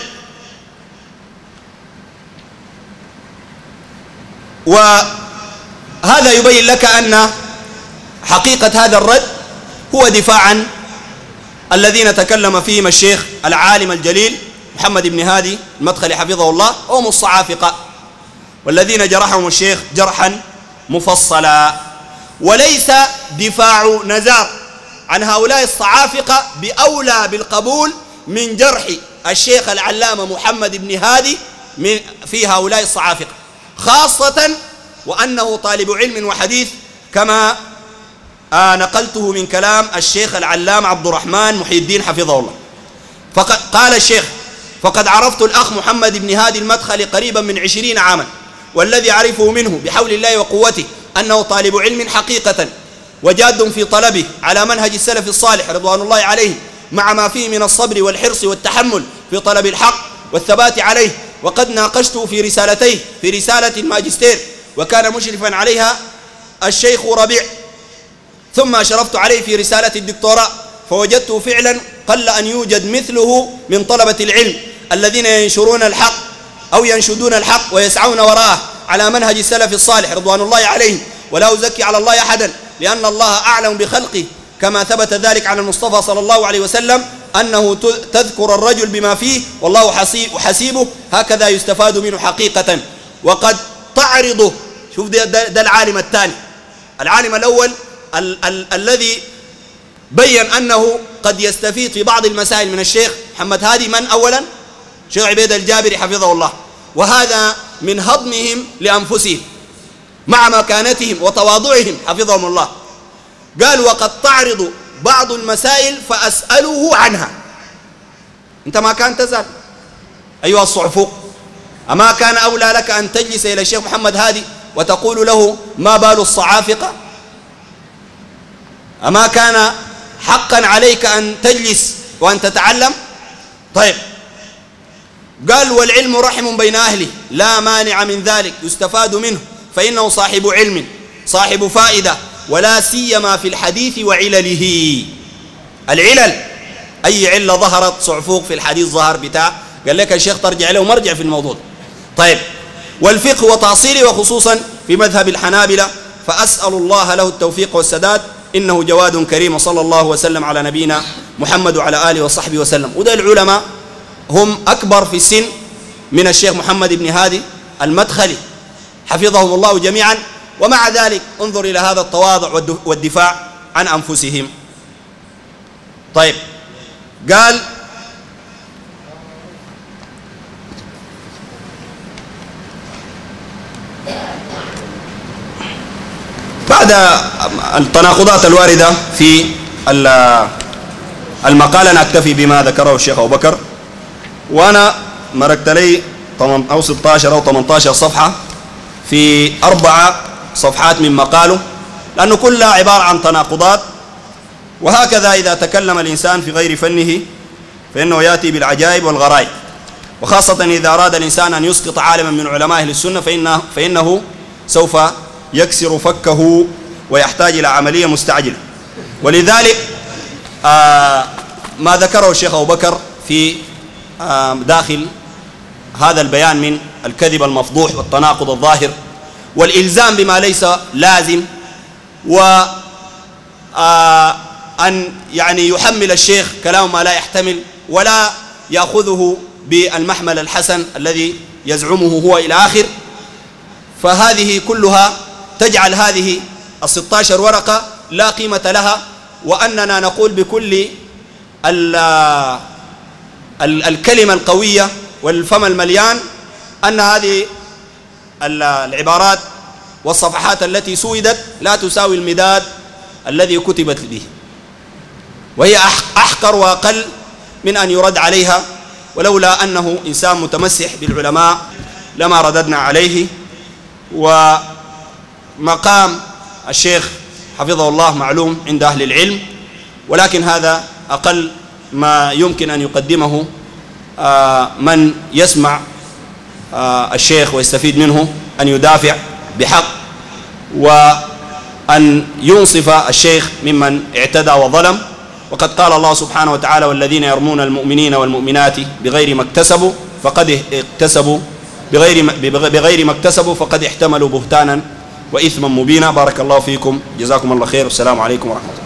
Speaker 1: وهذا يبين لك أن حقيقة هذا الرد هو دفاع عن الذين تكلم فيهم الشيخ العالم الجليل محمد بن هادي المدخلي حفظه الله، هم الصعافقة والذين جرحهم الشيخ جرحا مفصلا، وليس دفاع نزار عن هؤلاء الصعافقة بأولى بالقبول من جرح الشيخ العلامة محمد بن هادي من في هؤلاء الصعافقة، خاصة وأنه طالب علم وحديث كما آه نقلته من كلام الشيخ العلامة عبد الرحمن محي الدين حفظه الله. فقد قال الشيخ: فقد عرفت الأخ محمد بن هادي المدخلي قريبا من عشرين عاما، والذي أعرفه منه بحول الله وقوته أنه طالب علم حقيقة وجاد في طلبه على منهج السلف الصالح رضوان الله عليه، مع ما فيه من الصبر والحرص والتحمل في طلب الحق والثبات عليه. وقد ناقشته في رسالتيه، في رسالة الماجستير وكان مشرفا عليها الشيخ ربيع، ثم أشرفت عليه في رسالة الدكتوراه، فوجدته فعلا قل أن يوجد مثله من طلبة العلم الذين ينشرون الحق أو ينشدون الحق ويسعون وراءه على منهج السلف الصالح رضوان الله عليهم. ولا أزكي على الله أحدا، لأن الله أعلم بخلقه، كما ثبت ذلك عن المصطفى صلى الله عليه وسلم أنه تذكر الرجل بما فيه والله حسيبه، هكذا يستفاد منه حقيقة. وقد تعرضه، شوف ده, ده, ده العالم الثاني، العالم الأول ال ال الذي بيّن أنه قد يستفيد في بعض المسائل من الشيخ محمد هادي. من أولا؟ شيخ عبيد الجابري حفظه الله، وهذا من هضمهم لأنفسهم مع مكانتهم وتواضعهم حفظهم الله. قال: وقد تعرض بعض المسائل فأسأله عنها. أنت ما كان تسأل أيها الصعفوق، أما كان أولى لك أن تجلس إلى الشيخ محمد هادي وتقول له ما بال الصعافقة؟ أما كان حقا عليك أن تجلس وأن تتعلم؟ طيب، قال: والعلم رحم بين أهله لا مانع من ذلك، يستفاد منه، فإنه صاحب علم صاحب فائدة، ولا سيما في الحديث وعلله. العلل، أي علة ظهرت صعفوق في الحديث ظهر بتاع، قال لك الشيخ ترجع له مرجع في الموضوع. طيب، والفقه وتأصيله، وخصوصا في مذهب الحنابلة، فأسأل الله له التوفيق والسداد، إنه جواد كريم. وصلى الله وسلم على نبينا محمد وعلى آله وصحبه وسلم. وده العلماء هم أكبر في السن من الشيخ محمد بن هادي المدخلي حفظهم الله جميعا، ومع ذلك انظر إلى هذا التواضع والدفاع عن أنفسهم. طيب، قال: بعد التناقضات الواردة في المقال أنا أكتفي بما ذكره الشيخ أبو بكر، وأنا مركت لي أو ستة عشر أو ثمانية عشر صفحة في أربع صفحات من مقاله، لأنه كلها عبارة عن تناقضات. وهكذا إذا تكلم الإنسان في غير فنه فإنه يأتي بالعجائب والغرائب، وخاصة إذا أراد الإنسان أن يسقط عالما من علماء أهل السنة فإنه, فإنه سوف يكسر فكه ويحتاج إلى عملية مستعجلة. ولذلك آه ما ذكره الشيخ أبو بكر في آه داخل هذا البيان من الكذب المفضوح والتناقض الظاهر والإلزام بما ليس لازم، وأن يعني يحمل الشيخ كلام ما لا يحتمل، ولا يأخذه بالمحمل الحسن الذي يزعمه هو إلى آخر. فهذه كلها تجعل هذه الستة عشر ورقة لا قيمة لها، وأننا نقول بكل ال ال الكلمة القوية والفم المليان أن هذه العبارات والصفحات التي سودت لا تساوي المداد الذي كتبت به، وهي أحقر وأقل من أن يرد عليها، ولولا أنه إنسان متمسح بالعلماء لما رددنا عليه. ومقام الشيخ حفظه الله معلوم عند أهل العلم، ولكن هذا أقل ما يمكن أن يقدمه من يسمع الشيخ ويستفيد منه، أن يدافع بحق وأن ينصف الشيخ ممن اعتدى وظلم. وقد قال الله سبحانه وتعالى: والذين يرمون المؤمنين والمؤمنات بغير ما اكتسبوا فقد اكتسبوا بغير بغير ما اكتسبوا فقد احتملوا بهتانا وإثما مبينا. بارك الله فيكم، جزاكم الله خير، والسلام عليكم ورحمة الله.